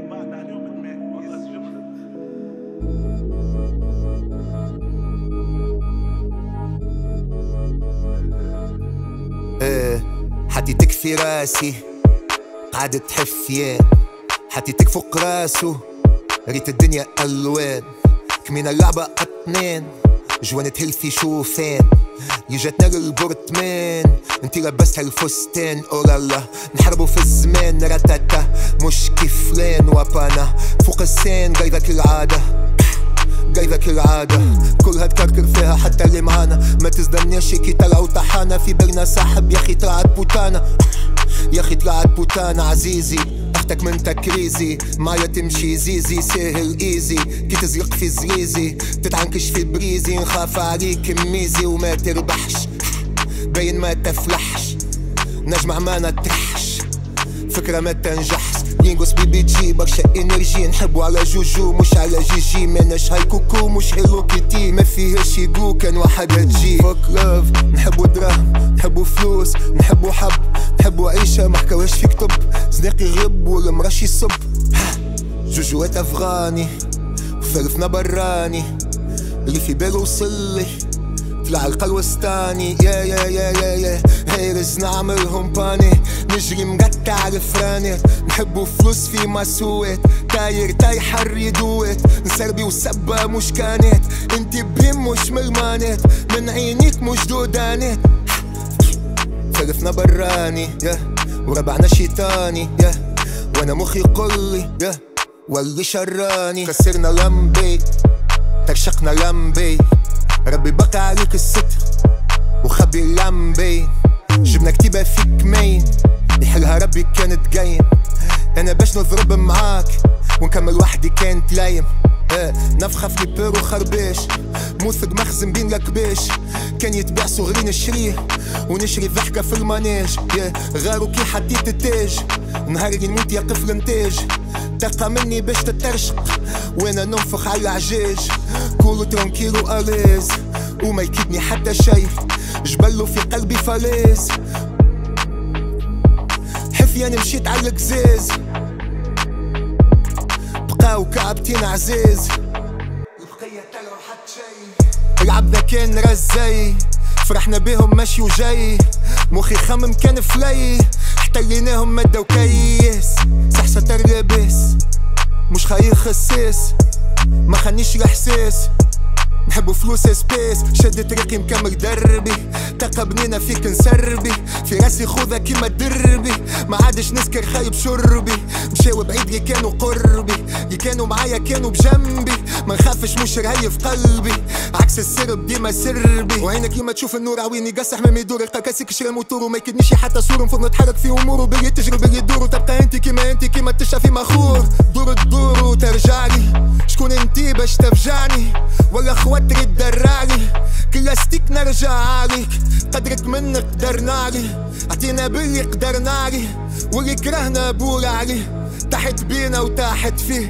ايه حطيتك في راسي قعدت تحفيان حطيتك فوق راسو ريت الدنيا الوان كمينا اللعبة قطنين جوانة هيلثي شوفين يجتنا للبورتمان انتي لبستها الفستان اولالا نحاربو في الزمان رتاتا مش كيفلان وابانا فوق السين جايبك العادة جايبك العادة كلها تكركر فيها حتى اللي معانا ما تزدناش كي طلعوا طحانا في بالنا صاحب ياخي طلعت بوتانا ياخي طلعت بوتانا عزيزي تحتك من تكريزي معايا تمشي زيزي سهل ايزي كي تزلق في زريزي تتعنكش في بريزي نخاف عليك ميزي وما تربحش باين ما تفلحش نجمع ما نترحش فكرة ما تنجحش لينغوس بيبي جي برشا انرجي نحبو على جوجو مش على جي جي ماناش هاي كوكو مش هيلو كيتي ما فيهاش يقو كان وحدة تجي فوك لاف نحبو دراهم نحبو فلوس نحبو حب نحبو عيشة محكاوهاش في كتب زناقي غب والمرش يصب جوجوات افغاني وفرفنا براني اللي في بالو وصلي طلع القلوستاني يا يا يا يا يا هيرز نعملهم باني نجري مقطع الفرانيت نحبو فلوس في مسويت تاير تايحر يدوت نسربي وسبة مش كانت انتي بهم مش ملمانت من عينيك مش دودانت فرفنا براني يا وربعنا شيطاني يا وانا مخي قلي يا واللي شراني كسرنا لمبي ترشقنا لمبي ربي بقى عليك الستر وخبي اللمبي جبنا كتيبة فيك مين يحلها ربي كانت جاين انا باش نضرب معاك ونكمل وحدي كانت لايم اه نفخة في ليبر وخربيش موثق مخزن بين لكبيش كان يتباع صغري نشريه ونشري ضحكة في المانيج yeah. غارو كي حديت التاج نهار اللي نموت يقف الانتاج تلقى مني باش تترشق وانا ننفخ على العجاج كولو ترانكيلو اليز وما يكيدني حتى شي جبلو في قلبي فاليز حفيان مشيت على القزاز بقاو كعبتين عزاز البقية تلعب حتى شي العبنا كان رزاي فرحنا بيهم ماشي وجاي مخي خمم كان فلي احتليناهم مادة وكيس صحصة ترلبس مش خايل خساس ما خانيش الاحساس نحبو فلوس سبيس، شدت رقي مكمل دربي، تلقى بنينا فيك نسربي، في راسي خوذة كيما دربي، ما عادش نسكر خايب شربي، مشاو بعيد اللي كانوا قربي، اللي كانوا معايا كانوا بجنبي، ما نخافش مش رهي في قلبي، عكس السرب ديما سربي، وعينك كيما تشوف النور عويني قصح ما يدور، يلقى كاسك شرا موتور وما يكدنيش حتى صور، نفضل نتحرك في امور وباللي تجري باللي تدور، وتبقى انت كيما انت كيما تشعى في مخور، دور تدور وترجعلي، شكون انتي باش تفجعني ولا خواتري تدرعلي، كل ستيك نرجع عليك، قدرك منك قدرنالي، عطينا باللي قدرنالي، واللي كرهنا بول عليه، تحت بينا وتحت فيه.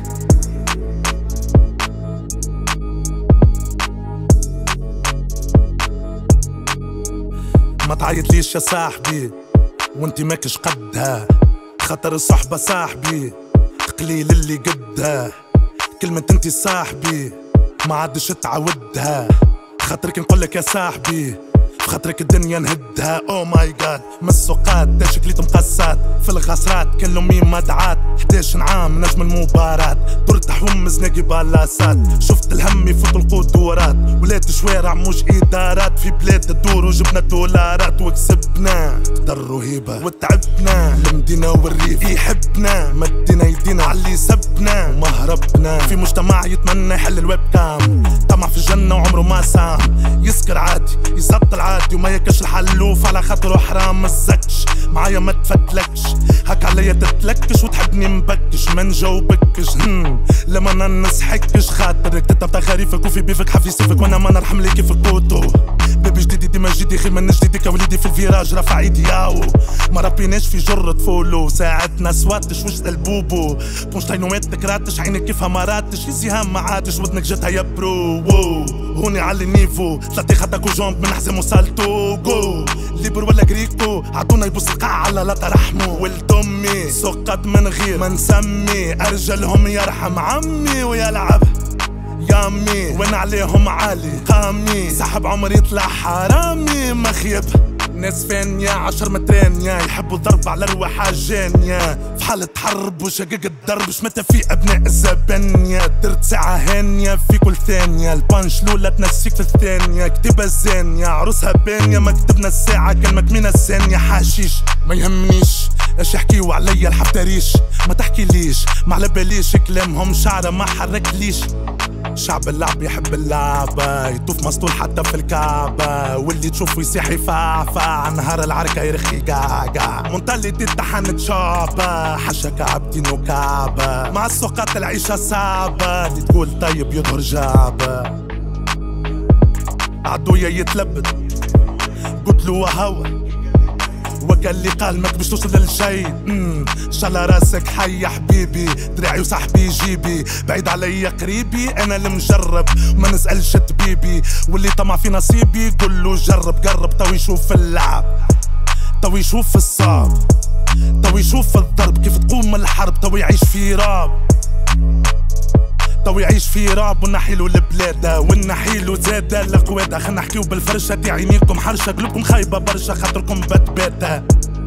ما تعيطليش يا صاحبي وانتي ماكش قدها، خاطر الصحبة صاحبي قليل اللي قدها، كلمة انتي صاحبي ما عادش تعودها، خاطرك نقولك يا صاحبي خاطرك الدنيا نهدها. او ماي جاد من السوقات دا شكليت مقصات في الغصرات، كان لامي ما دعات حداش عام نجم المباراة، درت حومز ناقي بالاصات، شفت الهم يفوت القدورات، ولات شوارع مش ادارات، في بلاد تدور وجبنا دولارات، وكسبنا در وهيبة وتعبنا، المدينة والريف يحبنا، مدينا يدينا علي سبنا وما هربنا، في مجتمع يتمنى يحل الويب كام، طمع في الجنة وعمره ما سام، يسكر عادي يزطل عادي وما ياكلش الحلوف على خاطره حرام، مزكش معايا ما تفتلكش، هاك عليا تتلكش وتحبني مبكش ما نجاوبكش، لما انا نسحكش، خاطرك تتبع خريفك وفي بيفك حفي سيفك، وانا ما نرحم لي كيف الكوتو، بيبي جديدي ديما جديدي خير من جديدي، كوليدي في الفيراج رافع ايدي ياو، ما ربيناش في جرة فولو، ساعتنا سواتش وش البوبو، بونشتاينوات تكراتش، عينك كيفها ما راتش، يزيها ما عادش، ودنك جاتها يا برو، وو هوني على النيفو، ثلاثي خطك وجنب من حزام وسالتو، جو ليبر ولا جريكو، عطونا يبص القاع على لا ترحمو، ولد امي سقط من غير ما نسمي، ارجلهم يرحم عمي ويلعب يامي، وين عليهم عالي قامي، سحب عمري يطلع حرامي مخيب، ناس فانية عشر مترانية، يحبوا ضرب على رواحها جانية، في حالة حرب وشقق الدرب، شمتها في ابناء الزبانية، درت ساعة هانية في كل ثانية، البانش لولا تنسيك في الثانية، كتبها الزانية عروسها بانية، ما كتبنا الساعة كان مكمينا الثانية، حاشيش ما يهمنيش اش يحكيو عليا الحفتريش، ما تحكي ليش ما على باليش كلامهم شعره ما حركليش، شعب اللعب يحب اللعبة، يطوف مسطول حتى في الكعبة، واللي تشوفه يصيح يفعفع، نهار العركة يرخي قاقع، منطلتي تحنت شعبة، حشك عبدي نو كعبة، مع السوقات العيشة صعبة، اللي تقول طيب يظهر جعبة، عدويا يتلبد قلتلو وهوى، وكان اللي قال ماك باش توصل للشي، امم شالا راسك حي يا حبيبي، دراعي وصاحبي جيبي، بعيد عليا قريبي، انا المجرب ما نسالش طبيبي، واللي طمع في نصيبي قولو جرب قرب، تو يشوف اللعب تو يشوف الصعب، تو يشوف الضرب كيف تقوم الحرب، تو يعيش في رعب، تو يعيش في رعب، ونحيلو البلادة ونحيلو زادة القوادة، خلنا نحكيو بالفرشة دي عينيكم حرشة، قلوبكم خايبة برشا خاطركم بتباتة،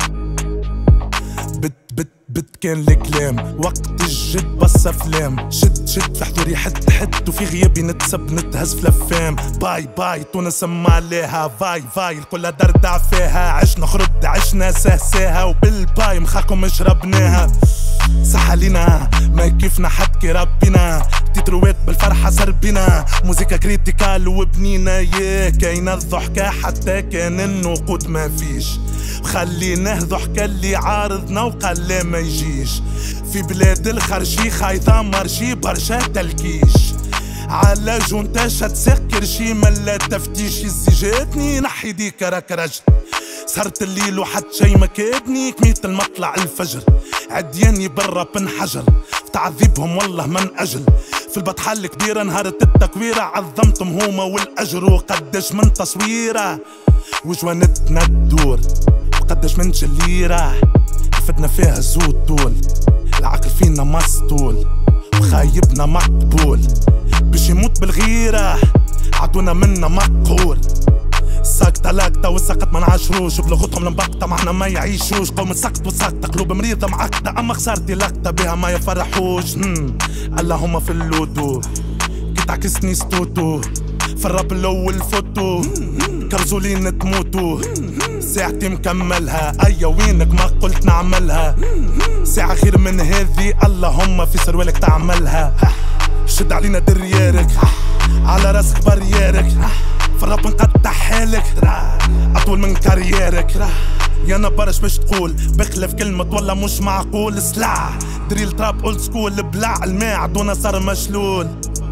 بت بت بت كان الكلام وقت الجد بس افلام، شد شد في حضوري حد حد، وفي غيابي نتسب نتهز في الافلام، باي باي تونس ما عليها، فاي فاي الكل دردع فيها، عشنا خرد عشنا سهساها، وبالباي مخاكم شربناها، صح علينا ما كيفنا حد كي ربنا، تتروات بالفرحة سربنا، موسيقى كريتيكال وبنينا، ياه كاينة الضحكة حتى كان النقود ما فيش، خليناه ضحكة اللي عارضنا وقال لا ما يجيش، في بلاد الخرشي خايطة مرشي برشا تلكيش، على جونتاش تسكر شي ملا تفتيش، يزيجاتني نحي ديك راك رجل، سهرت الليل وحد شي ما كادني، كميت المطلع الفجر، عدياني برا بنحجر، تعذيبهم والله من أجل، في البطحة الكبيرة نهارت التكويرة، عظمتهم هما والأجر، وقداش من تصويرة وجوانتنا تدور، وقداش من شليرة فدنا فيها زود طول، العقل فينا مسطول وخايبنا مقبول، باش يموت بالغيرة عدونا منا مقهور، ساكتة لاكتة والسقط ما نعاشروش، بلغتهم المبقتة معنا ما يعيشوش، قوم سقط وساكتة قلوب مريضة معقدة، أما خسارتي لقطة بها ما يفرحوش، اللهم في اللودو كي تعكسني ستوتو، في الراب الاول فوتو كرزولين تموتوا ساعتي مكملها ايا وينك ما قلت نعملها ساعة خير من هذي اللهم في سروالك تعملها شد علينا دريارك على راسك بريارك في الراب نقطع حالك اطول من كاريرك يا نبرش باش تقول بخلف كلمة ولا مش معقول سلع دريل تراب اولد سكول بلع الماء عدونا صار مشلول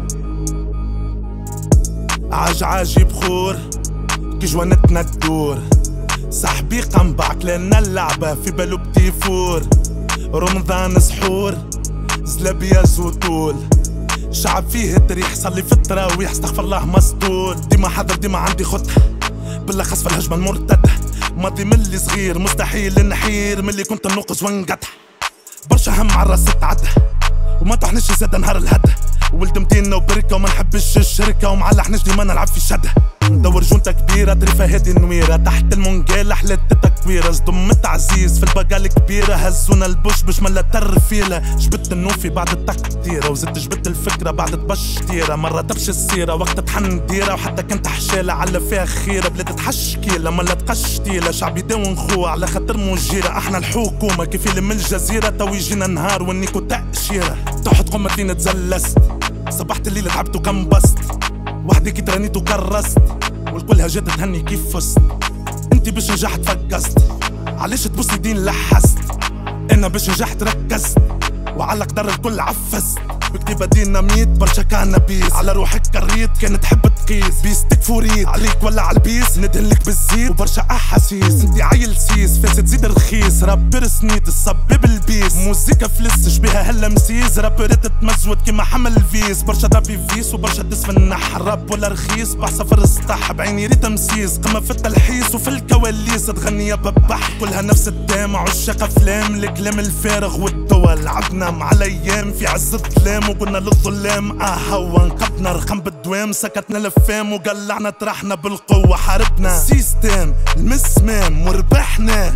عاج عاجي بخور كي جوانتنا تدور صاحبي قنبعك لان اللعبة في بالو بتيفور رمضان سحور زلابيا زوتول شعب فيه التاريخ صلي في التراويح استغفر الله مسطول ديما حذر ديما عندي خطة بالاخص في الهجمة المرتدة ماضي من اللي صغير مستحيل نحير من اللي كنت نوقظ ونقطع برشا هم عالراس تعدى وما طحنش زاد نهار الهدى ولد مدينة وبركة وما نحبش الشركة ومعلحناش ديما نلعب في شدة ندور جونتا كبيرة دريفة هادي النويرة تحت المونجال أحلى التكويرة صدم التعزيز في البقال الكبيرة هزونا البوش باش ملا ترفيلة جبت النوفي بعد التقديرة وزدت جبت الفكرة بعد تبشتيرة مرة تبش السيرة وقت تحن ديرة وحتى كنت حشالة على فيها خيرة بلاد تحشكيلة ملا تقشتيلة شعبي داون خوة على خاطر مجيرة احنا الحكومة كيف اللي من الجزيرة تو يجينا نهار ونيكو تأشيرة تحت قمتين تزلست صبحت الليل تعبت وكنبست وحدي كي ترانيت وكرست والكلها جات تهني كيف فزت انتي باش نجحت فقست علاش تبوسي دين لحست انا باش نجحت ركزت وعلى قدر الكل عفست بكتيبة ديناميت برشا كانابيس على روحك كريت كانت تحب تقيس بيستك فوريت عليك ولا عالبيس ندهنلك بالزيت وبرشا احاسيس انتي عيل سيس فاسد زيد رخيص رابر سنيت الصبي بالبيس موزيكا فلس شبيها هلا مسيس رابرات تمزود كيما حمل الفيس برشا دابي فيس وبرشا دس في النحر راب ولا رخيص بحصة في السطح بعيني ريت تمسيس قمة في التلحيس وفي الكواليس تغني يا ببح كلها نفس التام عشاق افلام الكلام الفارغ والدول عدنا مع الايام في عز الظلام وقلنا للظلام اها وانقبنا رقم بالدوام سكتنا الفام وقلعنا طرحنا بالقوة حاربنا سيستم المسمام وربحنا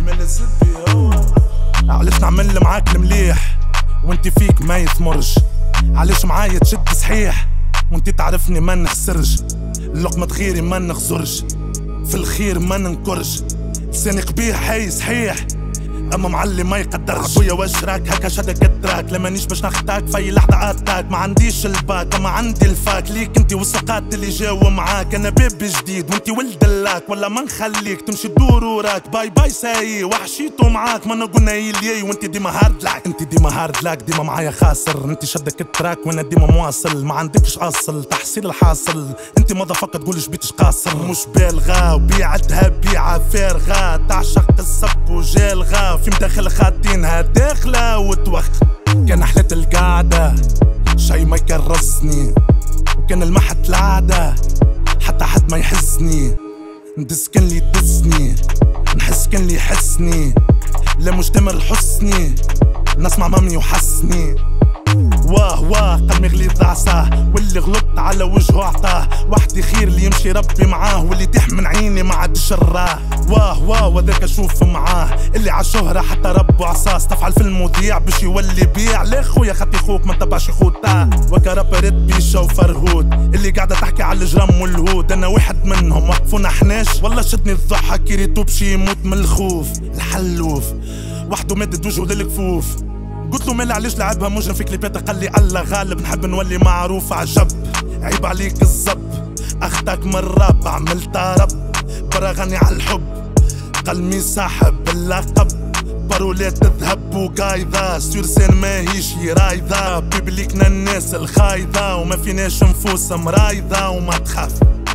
علاش نعمل معاك المليح وانت فيك ما يثمرش علاش معايا تشد صحيح وانت تعرفني ما نخسرش لقمة غيري ما نخزرش في الخير ما ننكرش لساني قبيح حي صحيح اما معلم ما يقدرش ابويا واش راك هكا شدك التراك لما نيش باش ناخدك في لحظه اتاك ما عنديش الباك اما عندي الفاك ليك انت والسقات اللي جاوا معاك انا بيبي جديد وانت ولد اللاك ولا ما نخليك تمشي تدور وراك باي باي ساي وحشيتو معاك ما قلنا يلي وانت ديما هارد لاك انت ديما هارد لاك ديما معايا خاسر انت شدك التراك وانا ديما مواصل ما عندكش اصل تحصيل الحاصل انت مضافقه تقولش بيتش قاصر مش بالغه وبيعتها بيعه فارغه تعشق الصب وجالغه في مداخل خاطينها داخلة وتوخ كان حلت القعدة شي ما يكرسني وكان المحت العادة حتى حد ما يحسني ندس كان لي يدسني نحس كان لي يحسني لا مش تامر حسني نسمع مامي وحسني واه واه قلبي غليظ عصاه واللي غلطت على وجهه عطاه وحدي خير اللي يمشي ربي معاه واللي يتيح من عيني ما عادش راه واه واه وذاك اشوف معاه اللي عالشهرة حتى ربو عصاه استفعل في المذيع باش يولي بيع لا خويا خاطي خوك ما تبعش خوتا وكا رابرات بيشا وفرهود اللي قاعدة تحكي على الجرام والهود انا واحد منهم وقفونا حناش والله شدني الضحى كي ريتو بشي يموت من الخوف الحلوف وحده مدد وجهه للكفوف قلت له مال علاش لعبها مجرم في كليبات قال لي الله غالب نحب نولي معروف عجب عيب عليك الزب اخدك من الراب عملت رب براغني على الحب قلمي ساحب اللقب برولات تذهب وقايضة سورسين ماهيش رايضة بيبليكنا الناس الخايضة وما فيناش نفوس مرايضة وما تخاف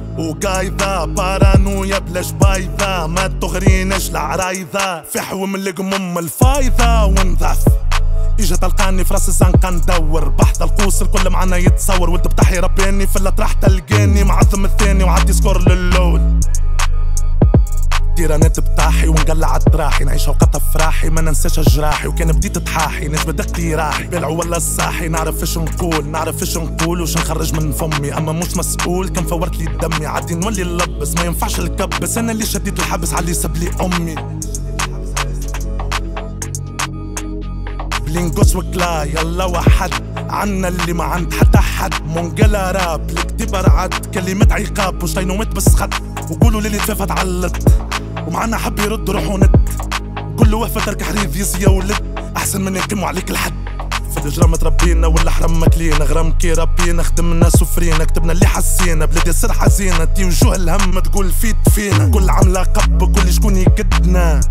وقايضة بارانويا بلاش بايضة ما تغريناش العرايضة في حوم القمم الفايضة ونضاف اجا تلقاني في راس الزنقة ندور بحث القوس الكل معنا يتصور ولد بتحي رباني في الاطراح تلقاني معظم الثاني وعدي سكور للول تيرانات بتاحي ونقلع الدراحي نعيش اوقات افراحي ما ننساش جراحي وكان بديت تحاحي ناس بدقتي راحي بلعو ولا الصاحي نعرف ايش نقول نعرف ايش نقول وش نخرج من فمي اما مش مسؤول كان فورت لي دمي عادي نولي اللبس ما ينفعش الكب بس انا اللي شديت الحبس علي ساب لي امي بلينغو برقص وكلا يلا وحد عنا اللي ما عند حتى حد. مونجلا راب الكتيبة عد كلمات عقاب وشتينومات بس خد. وقولوا للي تفافت علت ومعنا حب يرد روحو نت. كل وقفة ترك حريض يزي يا ولد أحسن من يكموا عليك الحد. في الجرام تربينا والحرام ماكلينا غرام كي ربينا خدمنا سفرينا كتبنا اللي حسينا بلادي سر حزينة تي وجوه الهم تقول فيت فينا. كل عام لقب كل شكون يكدنا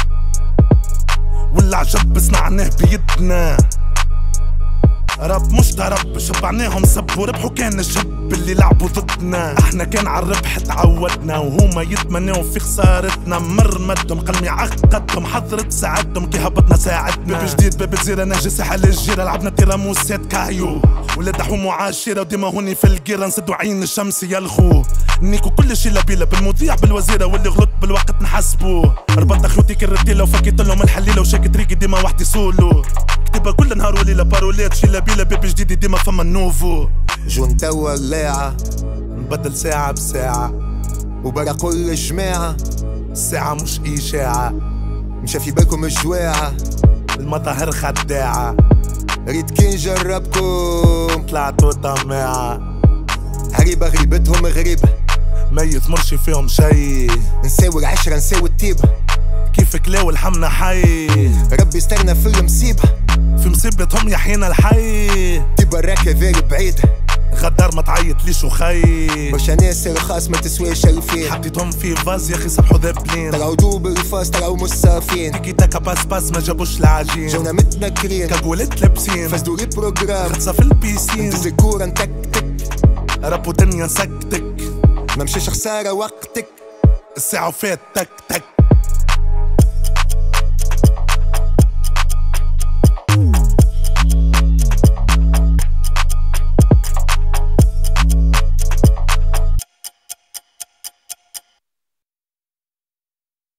والعجب صنعناه بيدنا. رب مش ضرب شبعناهم سب وربحوا كان الشب اللي لعبوا ضدنا. احنا كان عالربح تعودنا وهما يتمنوا في خسارتنا. مر مدهم قلمي عقدتهم حضرت ساعدهم كي هبطنا ساعدنا. باب جديد باب جزيرة نهج ساحل الجيرة لعبنا تيراموسات كايو ولاد حوم وعاشرة وديما هوني في الجيرة نسدوا عين الشمس يا الخو. نيكو كل شي لبيلة بالمذيع بالوزيرة واللي غلط بالوقت نحسبوه. ربطت خيوطي كرتيلة وفكيت لهم الحليلة وشاكت ريقي ديما وحدي سولو. كتبها كل نهار وليلة بارولات شي لبيلة باب جديد ديما فما النوفو. جون توا اللاعة نبدل ساعة بساعة وبرا كل جماعة. الساعة مش إشاعة مشى في بالكم الجواعة المظاهر خداعة. ريت كي نجربكم طلعتوا طماعة. غريبة غريبتهم غريبة ما يثمرش فيهم شي. نساوي العشرة نساوي التيبة كيف كلاو الحمنا حي. ربي استرنا في المصيبة في مصيبتهم يحيينا الحي. تيبا الركبة بعيدة غدار ما تعيط ليش وخي. برشا ناس رخاص ما تسويش الفين. حطيتهم في فاز يا اخي صبحوا ذابلين. طلعوا دوب الفاس طلعوا مصافين. تيكي تاكا باس باس ما جابوش العجين. جونا متنكرين كاكولات لابسين. فاسدوا لي بروجرام خلصة في البيسين. ندز الكورة نتكتك رابو دنيا نسكتك. ما مشيش خسارة وقتك. الساعة فات تك تك.